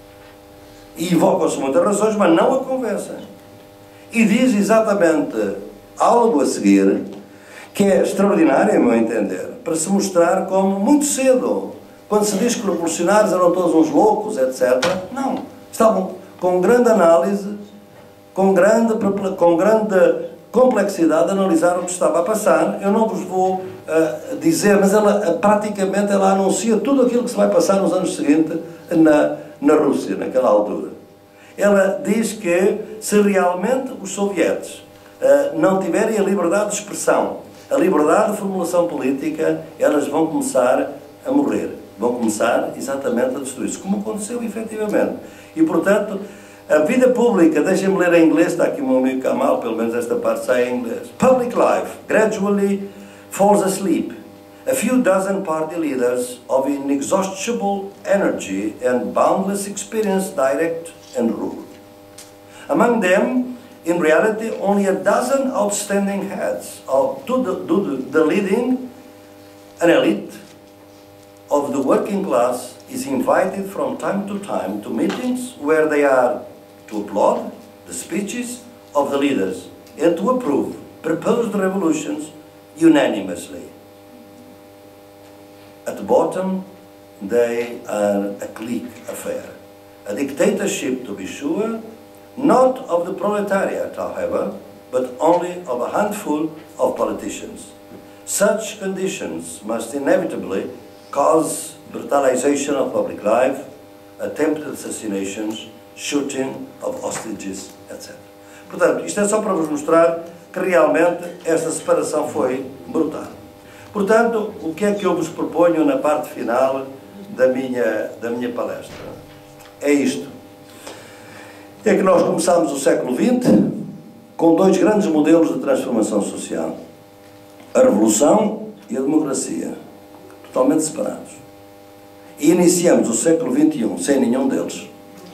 E invocam-se muitas razões, mas não a convencem. E diz exatamente algo a seguir, que é extraordinário, a meu entender, para se mostrar como muito cedo, quando se diz que os revolucionários eram todos uns loucos, etcétera, não. Estavam com grande análise, com grande, com grande complexidade, a analisar o que estava a passar. Eu não vos vou uh, dizer, mas ela uh, praticamente ela anuncia tudo aquilo que se vai passar nos anos seguintes na, na Rússia, naquela altura. Ela diz que se realmente os sovietes uh, não tiverem a liberdade de expressão, a liberdade de formulação política, elas vão começar a morrer. Vão começar exatamente a destruir-se, como aconteceu efetivamente. E, portanto, a vida pública, deixem-me ler em inglês, está aqui o meu amigo Kamal, pelo menos esta parte sai em inglês. Public life gradually falls asleep. A few dozen party leaders of inexhaustible energy and boundless experience direct and rule. Among them, in reality, only a dozen outstanding heads of to the, to the, the leading an elite of the working class is invited from time to time to meetings where they are to applaud the speeches of the leaders and to approve proposed revolutions unanimously. At the bottom, they are a clique affair. A dictatorship, to be sure, not of the proletariat, however, but only of a handful of politicians. Such conditions must inevitably cause brutalization of public life, attempted assassinations, shooting of hostages, etcétera. Portanto, isto é só para vos mostrar que realmente esta separação foi brutal. Portanto, o que é que eu vos proponho na parte final da minha, da minha palestra? É isto. É que nós começámos o século vinte com dois grandes modelos de transformação social. A Revolução e a democracia. Totalmente separados. E iniciamos o século vinte e um sem nenhum deles.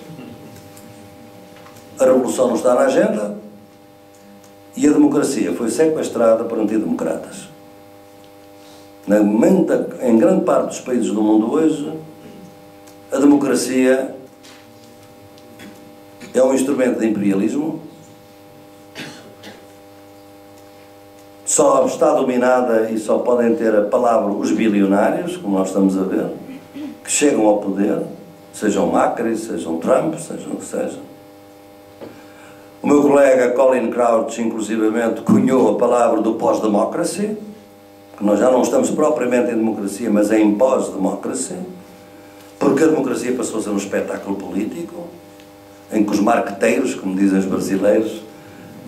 A Revolução não está na agenda e a democracia foi sequestrada por antidemocratas. Na, em grande parte dos países do mundo hoje, a democracia é um instrumento de imperialismo, só está dominada e só podem ter a palavra os bilionários, como nós estamos a ver, que chegam ao poder, sejam Macri, sejam Trump, sejam o que seja. O meu colega Colin Crouch, inclusivamente, cunhou a palavra do pós-democracy, que nós já não estamos propriamente em democracia, mas em pós-democracy, porque a democracia passou a ser um espetáculo político, em que os marqueteiros, como dizem os brasileiros,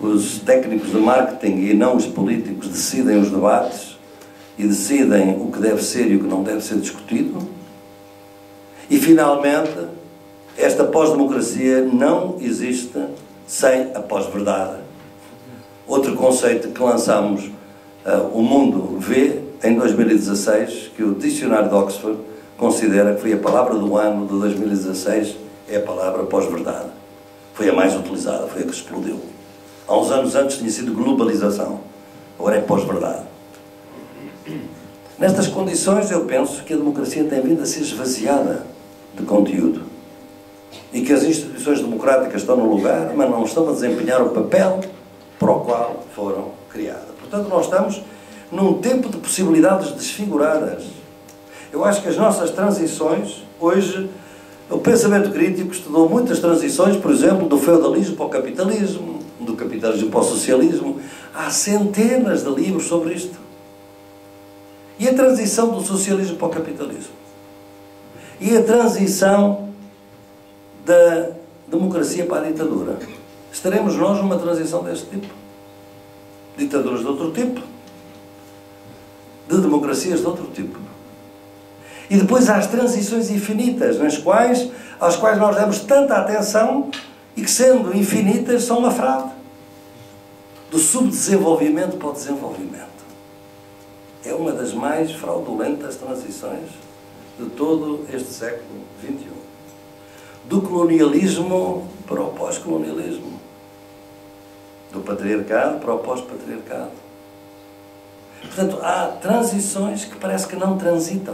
os técnicos de marketing e não os políticos decidem os debates e decidem o que deve ser e o que não deve ser discutido. E, finalmente, esta pós-democracia não existe sem a pós-verdade. Outro conceito que lançámos, uh, o mundo vê, em dois mil e dezasseis, que o dicionário de Oxford considera que foi a palavra do ano de dois mil e dezasseis, é a palavra pós-verdade. Foi a mais utilizada, foi a que explodiu. Há uns anos antes tinha sido globalização, agora é pós-verdade. Nestas condições eu penso que a democracia tem vindo a ser esvaziada de conteúdo e que as instituições democráticas estão no lugar, mas não estão a desempenhar o papel para o qual foram criadas. Portanto, nós estamos num tempo de possibilidades desfiguradas. Eu acho que as nossas transições, hoje, o pensamento crítico estudou muitas transições, por exemplo, do feudalismo para o capitalismo, do capitalismo para o socialismo. Há centenas de livros sobre isto. E a transição do socialismo para o capitalismo? E a transição da democracia para a ditadura? Estaremos nós numa transição deste tipo? Ditaduras de outro tipo? De democracias de outro tipo? E depois há as transições infinitas, nas quais, às quais nós damos tanta atenção e que, sendo infinitas, são uma fraude. Do subdesenvolvimento para o desenvolvimento. É uma das mais fraudulentas transições de todo este século vinte e um. Do colonialismo para o pós-colonialismo. Do patriarcado para o pós-patriarcado. Portanto, há transições que parece que não transitam.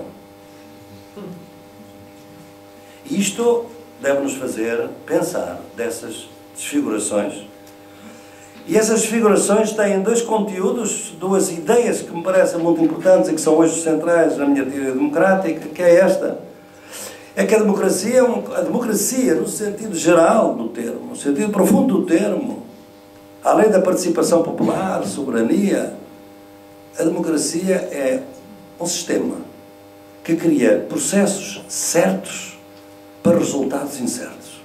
E isto deve-nos fazer pensar dessas desfigurações. E essas desfigurações têm dois conteúdos, duas ideias que me parecem muito importantes e que são hoje centrais na minha teoria democrática, que é esta. É que a democracia, a democracia no sentido geral do termo, no sentido profundo do termo, além da participação popular, soberania, a democracia é um sistema que cria processos certos para resultados incertos.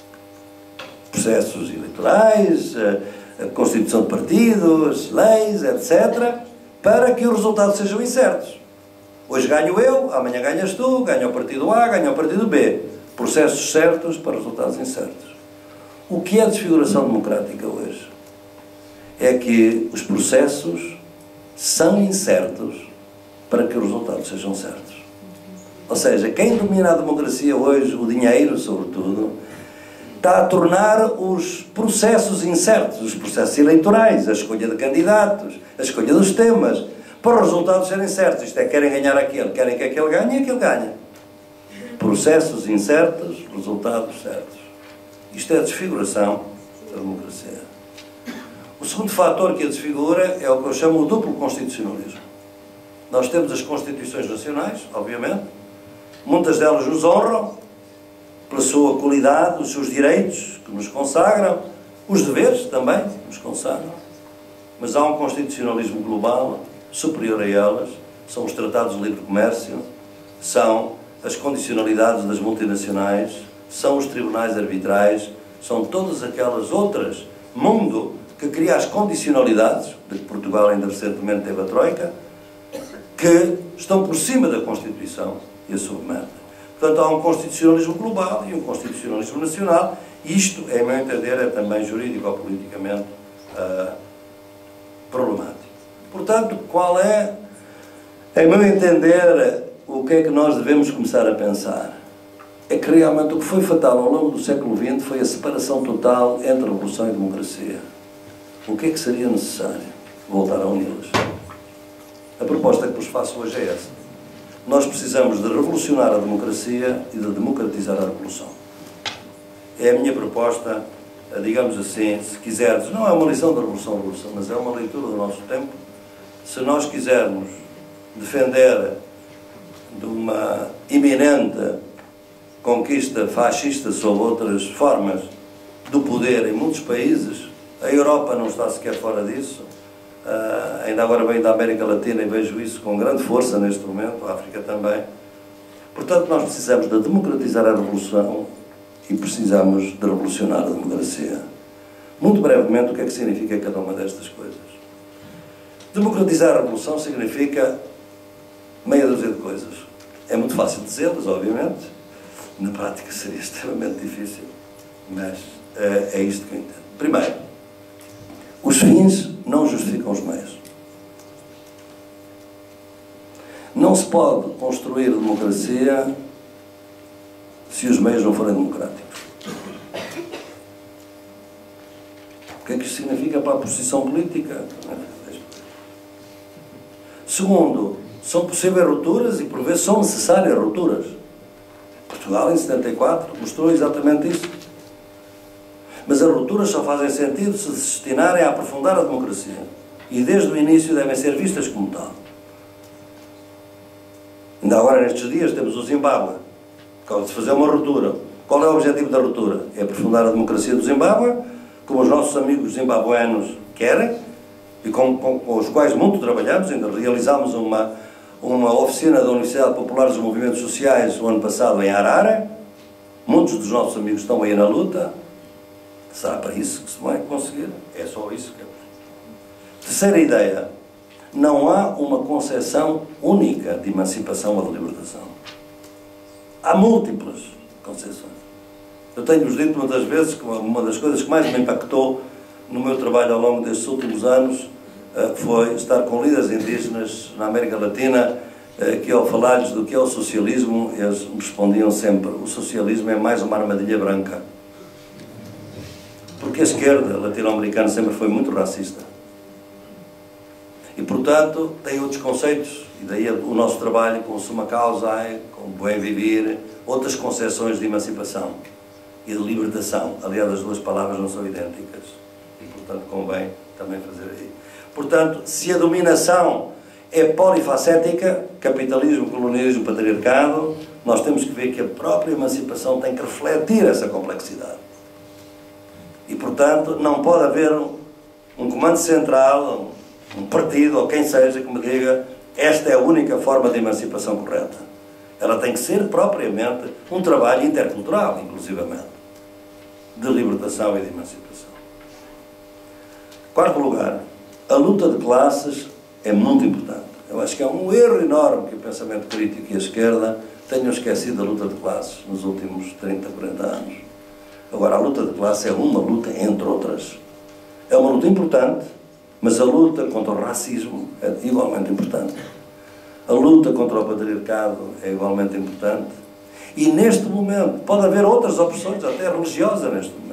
Processos eleitorais, a constituição de partidos, leis, etcétera, para que os resultados sejam incertos. Hoje ganho eu, amanhã ganhas tu, ganha o partido A, ganha o partido B. Processos certos para resultados incertos. O que é a desfiguração democrática hoje? É que os processos são incertos para que os resultados sejam certos. Ou seja, quem domina a democracia hoje, o dinheiro sobretudo, está a tornar os processos incertos, os processos eleitorais, a escolha de candidatos, a escolha dos temas, para os resultados serem certos. Isto é, querem ganhar aquele, querem que aquele ganhe e aquele ganha. Processos incertos, resultados certos. Isto é a desfiguração da democracia. O segundo fator que a desfigura é o que eu chamo o duplo constitucionalismo. Nós temos as constituições nacionais, obviamente, muitas delas nos honram, pela sua qualidade, os seus direitos que nos consagram, os deveres também que nos consagram, mas há um constitucionalismo global superior a elas, são os tratados de livre comércio, são as condicionalidades das multinacionais, são os tribunais arbitrais, são todas aquelas outras mundo que cria as condicionalidades, de que Portugal ainda recentemente teve a Troika, que estão por cima da Constituição e a submetem. Portanto, há um constitucionalismo global e um constitucionalismo nacional, e isto, em meu entender, é também jurídico ou politicamente uh, problemático. Portanto, qual é, em meu entender, o que é que nós devemos começar a pensar? É que realmente o que foi fatal ao longo do século vinte foi a separação total entre a revolução e a democracia. O que é que seria necessário? Voltar a uni-las. A proposta que vos faço hoje é essa. Nós precisamos de revolucionar a democracia e de democratizar a revolução. É a minha proposta, digamos assim, se quisermos, não é uma lição da revolução, revolução, mas é uma leitura do nosso tempo. Se nós quisermos defender de uma iminente conquista fascista sob outras formas do poder em muitos países, a Europa não está sequer fora disso. Uh, ainda agora venho da América Latina e vejo isso com grande força neste momento, a África também. Portanto, nós precisamos de democratizar a revolução e precisamos de revolucionar a democracia. Muito brevemente, o que é que significa cada uma destas coisas? Democratizar a revolução significa meia dúzia de coisas. É muito fácil dizê-las, obviamente. Na prática seria extremamente difícil. Mas é, é isto que eu entendo. Primeiro, os fins não justificam os meios. Não se pode construir democracia se os meios não forem democráticos. O que é que isto significa para a posição política? Segundo, são possíveis rupturas e por vezes são necessárias rupturas. Portugal, em setenta e quatro, mostrou exatamente isso. Mas as rupturas só fazem sentido se se destinarem a aprofundar a democracia. E desde o início devem ser vistas como tal. Ainda agora, nestes dias, temos o Zimbábue. De fazer uma ruptura. Qual é o objetivo da ruptura? É aprofundar a democracia do Zimbábue, como os nossos amigos zimbabuenos querem, e com, com, com os quais muito trabalhamos. Ainda realizámos uma, uma oficina da Universidade Popular dos Movimentos Sociais o ano passado em Harare. Muitos dos nossos amigos estão aí na luta. Será para isso que se vai conseguir? É só isso que é. Terceira ideia. Não há uma concepção única de emancipação ou de libertação. Há múltiplas concepções. Eu tenho-vos dito muitas vezes que uma das coisas que mais me impactou no meu trabalho ao longo destes últimos anos foi estar com líderes indígenas na América Latina, que ao falar-lhes do que é o socialismo, eles me respondiam sempre: o socialismo é mais uma armadilha branca. Porque a esquerda latino-americana sempre foi muito racista. E, portanto, tem outros conceitos, e daí o nosso trabalho com o summa causa, com o bem viver, outras concepções de emancipação e de libertação. Aliás, as duas palavras não são idênticas. E, portanto, convém também fazer aí. Portanto, se a dominação é polifacética, capitalismo, colonialismo, patriarcado, nós temos que ver que a própria emancipação tem que refletir essa complexidade. E, portanto, não pode haver um, um comando central, um, um partido, ou quem seja, que me diga esta é a única forma de emancipação correta. Ela tem que ser, propriamente, um trabalho intercultural, inclusivamente, de libertação e de emancipação. Quarto lugar, a luta de classes é muito importante. Eu acho que é um erro enorme que o pensamento crítico e a esquerda tenham esquecido a luta de classes nos últimos trinta, quarenta anos. Agora, a luta de classe é uma luta, entre outras. É uma luta importante, mas a luta contra o racismo é igualmente importante. A luta contra o patriarcado é igualmente importante. E, neste momento, pode haver outras opressões, até religiosas, neste momento.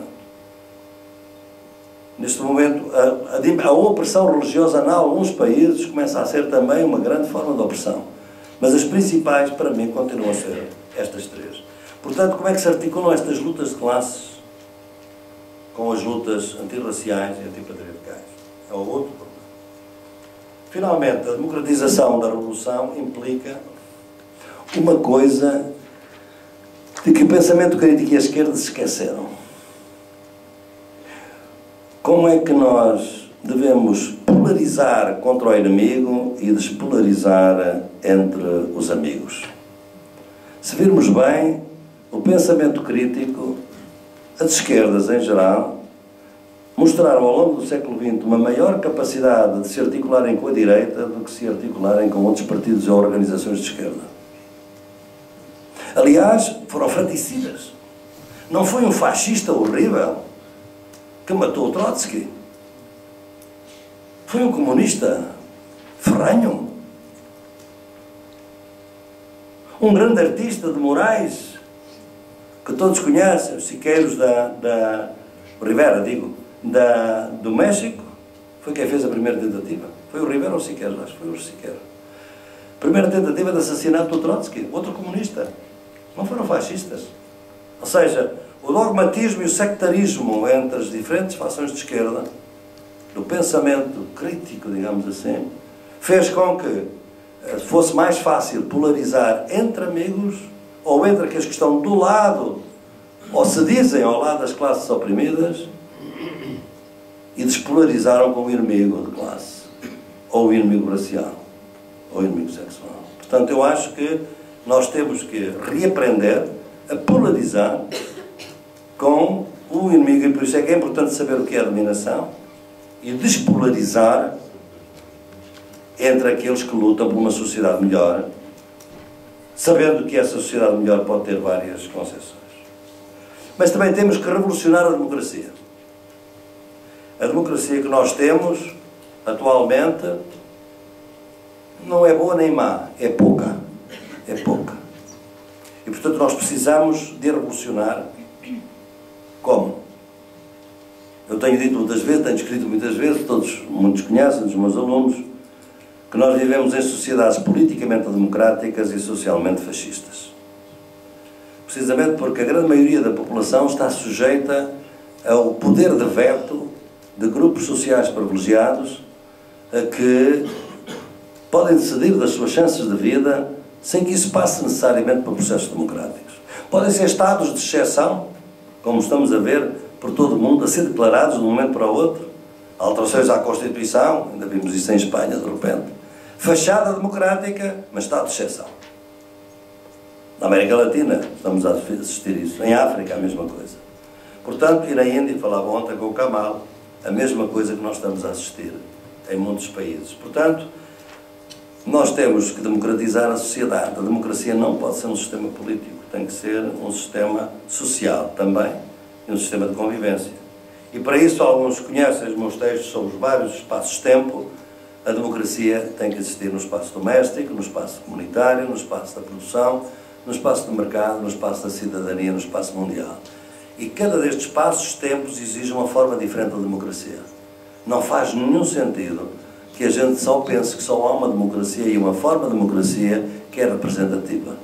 Neste momento, a, a, a opressão religiosa em alguns países começa a ser também uma grande forma de opressão. Mas as principais, para mim, continuam a ser estas três. Portanto, como é que se articulam estas lutas de classes com as lutas antirraciais e antipatriarcais? É o outro problema. Finalmente, a democratização da revolução implica uma coisa de que o pensamento crítico e a esquerda se esqueceram. Como é que nós devemos polarizar contra o inimigo e despolarizar entre os amigos? Se virmos bem, o pensamento crítico, as esquerdas em geral, mostraram ao longo do século vinte uma maior capacidade de se articularem com a direita do que se articularem com outros partidos ou organizações de esquerda. Aliás, foram fraticidas. Não foi um fascista horrível que matou o Trotsky. Foi um comunista ferrenho. Um grande artista de Moraes, que todos conhecem, os Siqueiros da, da Rivera, digo, da, do México, foi quem fez a primeira tentativa. Foi o Rivera ou o Siqueiros? Acho que foi o Siqueiros. Primeira tentativa de assassinato do Trotsky, outro comunista. Não foram fascistas. Ou seja, o dogmatismo e o sectarismo entre as diferentes fações de esquerda, do pensamento crítico, digamos assim, fez com que fosse mais fácil polarizar entre amigos ou entre aqueles que estão do lado ou se dizem ao lado das classes oprimidas e despolarizaram com o inimigo de classe ou o inimigo racial ou o inimigo sexual. Portanto, eu acho que nós temos que reaprender a polarizar com o o inimigo, e por isso é que é importante saber o que é a dominação e despolarizar entre aqueles que lutam por uma sociedade melhor, sabendo que essa sociedade melhor pode ter várias concessões. Mas também temos que revolucionar a democracia. A democracia que nós temos atualmente não é boa nem má, é pouca. É pouca. E, portanto, nós precisamos de revolucionar. Como? Eu tenho dito muitas vezes, tenho escrito muitas vezes, todos, muitos conhecem, os meus alunos, que nós vivemos em sociedades politicamente democráticas e socialmente fascistas. Precisamente porque a grande maioria da população está sujeita ao poder de veto de grupos sociais privilegiados que podem decidir das suas chances de vida sem que isso passe necessariamente por processos democráticos. Podem ser estados de exceção, como estamos a ver por todo o mundo, a ser declarados de um momento para o outro. Alterações à Constituição, ainda vimos isso em Espanha de repente. Fachada democrática, mas estado de exceção. Na América Latina estamos a assistir isso. Em África a mesma coisa. Portanto, e na Índia, falava ontem com o Kamal, a mesma coisa que nós estamos a assistir em muitos países. Portanto, nós temos que democratizar a sociedade. A democracia não pode ser um sistema político, tem que ser um sistema social também, e um sistema de convivência. E para isso, alguns conhecem os meus textos sobre os vários espaços-tempo. A democracia tem que existir no espaço doméstico, no espaço comunitário, no espaço da produção, no espaço do mercado, no espaço da cidadania, no espaço mundial. E cada destes espaços-tempos exige uma forma diferente da democracia. Não faz nenhum sentido que a gente só pense que só há uma democracia e uma forma de democracia que é representativa.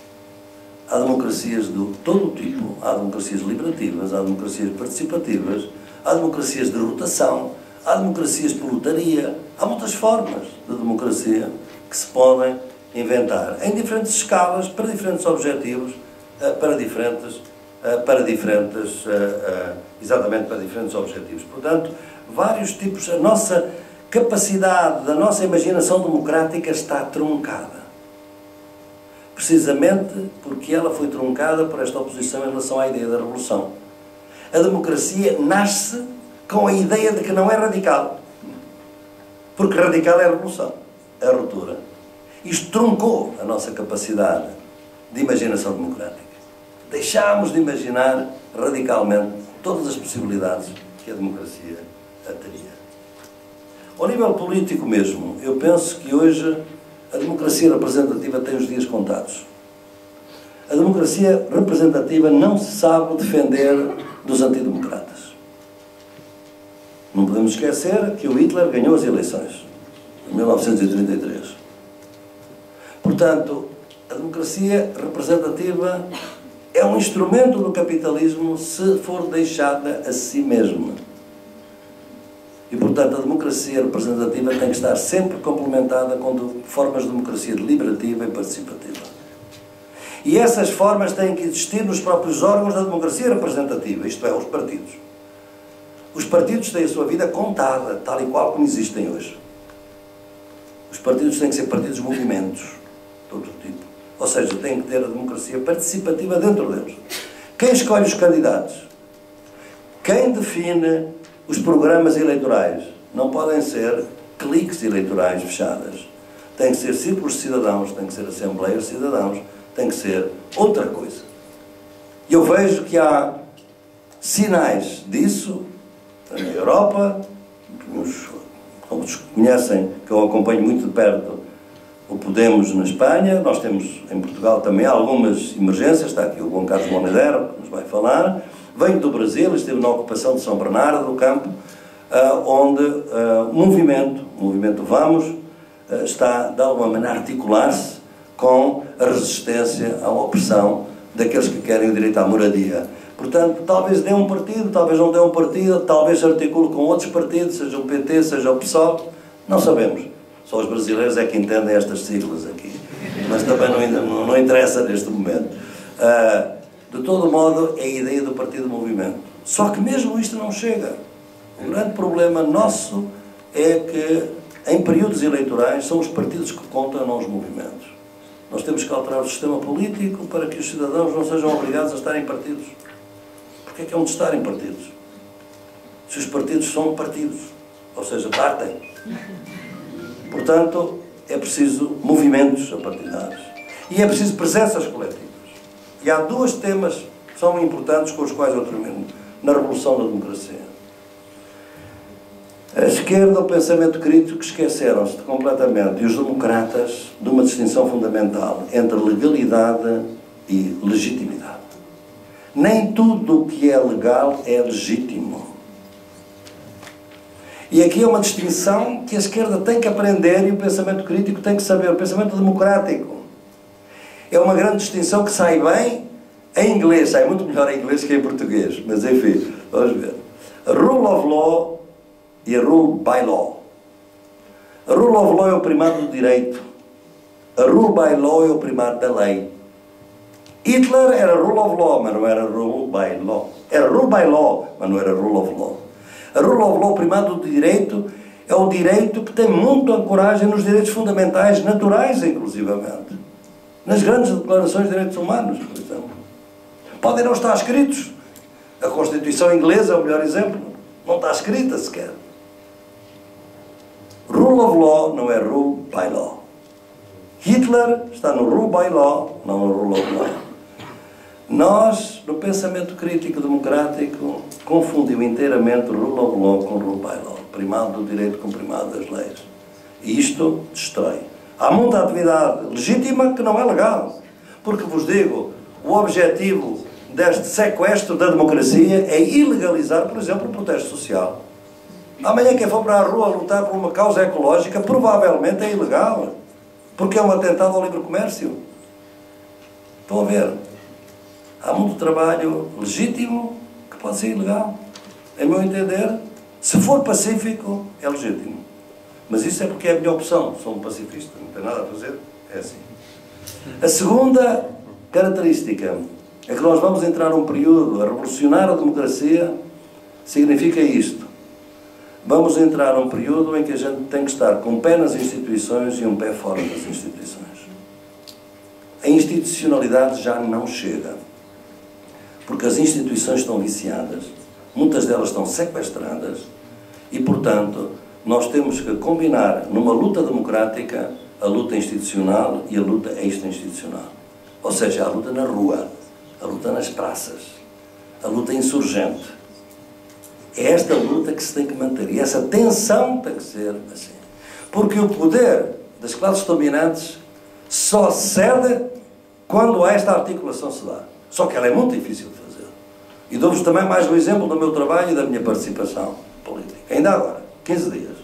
Há democracias de todo tipo. Há democracias liberativas, há democracias participativas, há democracias de rotação, há democracias por lotaria. Há muitas formas de democracia que se podem inventar, em diferentes escalas, para diferentes objetivos, para diferentes, para diferentes, exatamente para diferentes objetivos. Portanto, vários tipos, a nossa capacidade, da nossa imaginação democrática está truncada. Precisamente porque ela foi truncada por esta oposição em relação à ideia da revolução. A democracia nasce com a ideia de que não é radical. Porque radical é a revolução, a ruptura. Isto truncou a nossa capacidade de imaginação democrática. Deixámos de imaginar radicalmente todas as possibilidades que a democracia teria. Ao nível político mesmo, eu penso que hoje a democracia representativa tem os dias contados. A democracia representativa não se sabe defender dos antidemocratas. Não podemos esquecer que o Hitler ganhou as eleições em mil novecentos e trinta e três. Portanto, a democracia representativa é um instrumento do capitalismo se for deixada a si mesma. E, portanto, a democracia representativa tem que estar sempre complementada com formas de democracia deliberativa e participativa. E essas formas têm que existir nos próprios órgãos da democracia representativa, isto é, os partidos. Os partidos têm a sua vida contada, tal e qual como existem hoje. Os partidos têm que ser partidos movimentos, de outro tipo. Ou seja, têm que ter a democracia participativa dentro deles. Quem escolhe os candidatos? Quem define os programas eleitorais? Não podem ser cliques eleitorais fechadas. Tem que ser círculos de cidadãos, tem que ser assembleias de cidadãos, tem que ser outra coisa. E eu vejo que há sinais disso na Europa, como os conhecem, que eu acompanho muito de perto, o Podemos na Espanha. Nós temos em Portugal também algumas emergências, está aqui o João Carlos Monedero, que nos vai falar. Venho do Brasil, esteve na ocupação de São Bernardo do Campo, onde o movimento, o movimento Vamos, está de alguma maneira a articular-se com a resistência à opressão daqueles que querem o direito à moradia. Portanto, talvez dê um partido, talvez não dê um partido, talvez se articule com outros partidos, seja o P T, seja o PSOL, não sabemos. Só os brasileiros é que entendem estas siglas aqui. Mas também não, não, não interessa neste momento. Uh, de todo modo, é a ideia do Partido Movimento. Só que mesmo isto não chega. O grande problema nosso é que, em períodos eleitorais, são os partidos que contam, não os movimentos. Nós temos que alterar o sistema político para que os cidadãos não sejam obrigados a estar em partidos. Porque é que é onde estar em partidos? Se os partidos são partidos, ou seja, partem. Portanto, é preciso movimentos partidários. E é preciso presenças coletivas. E há dois temas que são importantes com os quais eu termino na Revolução da Democracia. A esquerda, o pensamento crítico, esqueceram-se completamente, e os democratas, de uma distinção fundamental entre legalidade e legitimidade. Nem tudo o que é legal é legítimo. E aqui é uma distinção que a esquerda tem que aprender e o pensamento crítico tem que saber. O pensamento democrático é uma grande distinção que sai bem em inglês, sai muito melhor em inglês que em português, mas enfim, vamos ver. A rule of law e a rule by law. A rule of law é o primado do direito. A rule by law é o primado da lei. Hitler era rule of law, mas não era rule by law. Era rule by law, mas não era rule of law. A rule of law, o primado do direito, é o direito que tem muito ancoragem nos direitos fundamentais, naturais inclusivamente. Nas grandes declarações de direitos humanos, por exemplo. Podem não estar escritos. A Constituição inglesa é o melhor exemplo. Não está escrita sequer. Rule of law não é rule by law. Hitler está no rule by law, não no rule of law. Nós, no pensamento crítico democrático, confundimos inteiramente rule of law com rule by law. Primado do direito com primado das leis. E isto destrói. Há muita atividade legítima que não é legal. Porque, vos digo, o objetivo deste sequestro da democracia é ilegalizar, por exemplo, o protesto social. Amanhã quem for para a rua lutar por uma causa ecológica provavelmente é ilegal. Porque é um atentado ao livre comércio. Estão a ver? Há muito trabalho legítimo que pode ser ilegal. Em meu entender, se for pacífico, é legítimo. Mas isso é porque é a minha opção. Sou um pacifista, não tem nada a fazer. É assim. A segunda característica é que nós vamos entrar num período a revolucionar a democracia. Significa isto. Vamos entrar num período em que a gente tem que estar com um pé nas instituições e um pé fora das instituições. A institucionalidade já não chega. Porque as instituições estão viciadas. Muitas delas estão sequestradas. E, portanto, nós temos que combinar numa luta democrática a luta institucional e a luta extra-institucional. Ou seja, a luta na rua, a luta nas praças, a luta insurgente. É esta luta que se tem que manter. E essa tensão tem que ser assim. Porque o poder das classes dominantes só cede quando esta articulação se dá. Só que ela é muito difícil de fazer. E dou-vos também mais um exemplo do meu trabalho e da minha participação política. Ainda agora, quinze dias.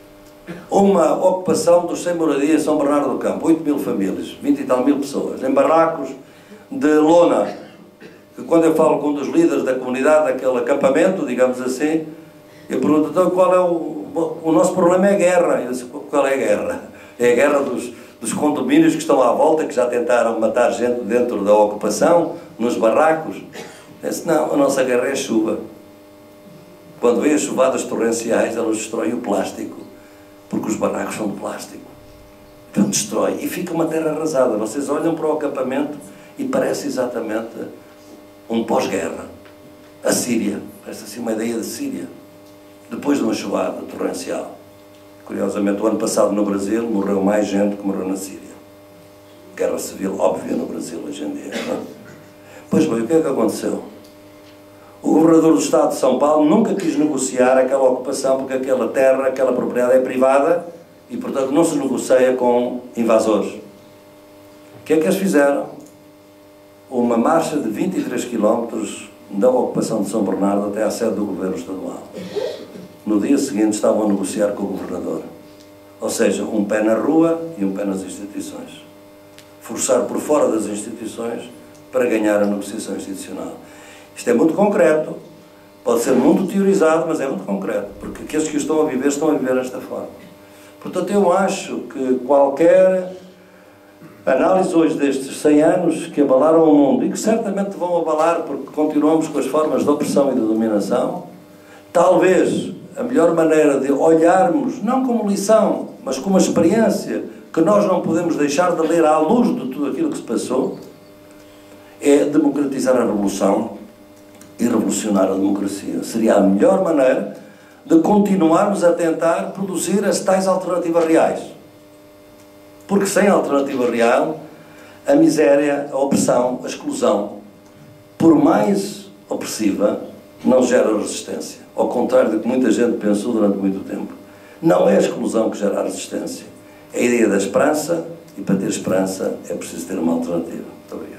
Uma ocupação dos sem moradia em São Bernardo do Campo. oito mil famílias, vinte e tal mil pessoas. Em barracos de lona. Quando eu falo com um dos líderes da comunidade daquele acampamento, digamos assim, eu pergunto, então qual é o... O nosso problema é a guerra. Eu disse, qual é a guerra? É a guerra dos, dos condomínios que estão à volta, que já tentaram matar gente dentro da ocupação, nos barracos. Eu disse, não, a nossa guerra é a chuva. Quando vem as chuvadas torrenciais, elas destroem o plástico, porque os barracos são de plástico. Então destrói. E fica uma terra arrasada. Vocês olham para o acampamento e parece exatamente um pós-guerra. A Síria. Parece assim uma ideia de Síria. Depois de uma chuvada torrencial. Curiosamente, o ano passado no Brasil morreu mais gente que morreu na Síria. Guerra civil óbvia no Brasil hoje em dia. Não? Pois bem, o que é que aconteceu? O governador do Estado de São Paulo nunca quis negociar aquela ocupação porque aquela terra, aquela propriedade é privada e, portanto, não se negocia com invasores. O que é que eles fizeram? Uma marcha de vinte e três quilómetros da ocupação de São Bernardo até à sede do governo estadual. No dia seguinte estavam a negociar com o governador. Ou seja, um pé na rua e um pé nas instituições. Forçar por fora das instituições para ganhar a negociação institucional. Isto é muito concreto. Pode ser muito teorizado, mas é muito concreto. Porque aqueles que o estão a viver, estão a viver desta forma. Portanto, eu acho que qualquer análise hoje destes cem anos que abalaram o mundo e que certamente vão abalar porque continuamos com as formas de opressão e de dominação, talvez a melhor maneira de olharmos, não como lição, mas como experiência que nós não podemos deixar de ler à luz de tudo aquilo que se passou, é democratizar a revolução e revolucionar a democracia. Seria a melhor maneira de continuarmos a tentar produzir as tais alternativas reais. Porque sem alternativa real, a miséria, a opressão, a exclusão, por mais opressiva, não gera resistência. Ao contrário do que muita gente pensou durante muito tempo. Não é a exclusão que gera a resistência. É a ideia da esperança, e para ter esperança é preciso ter uma alternativa. Muito obrigado.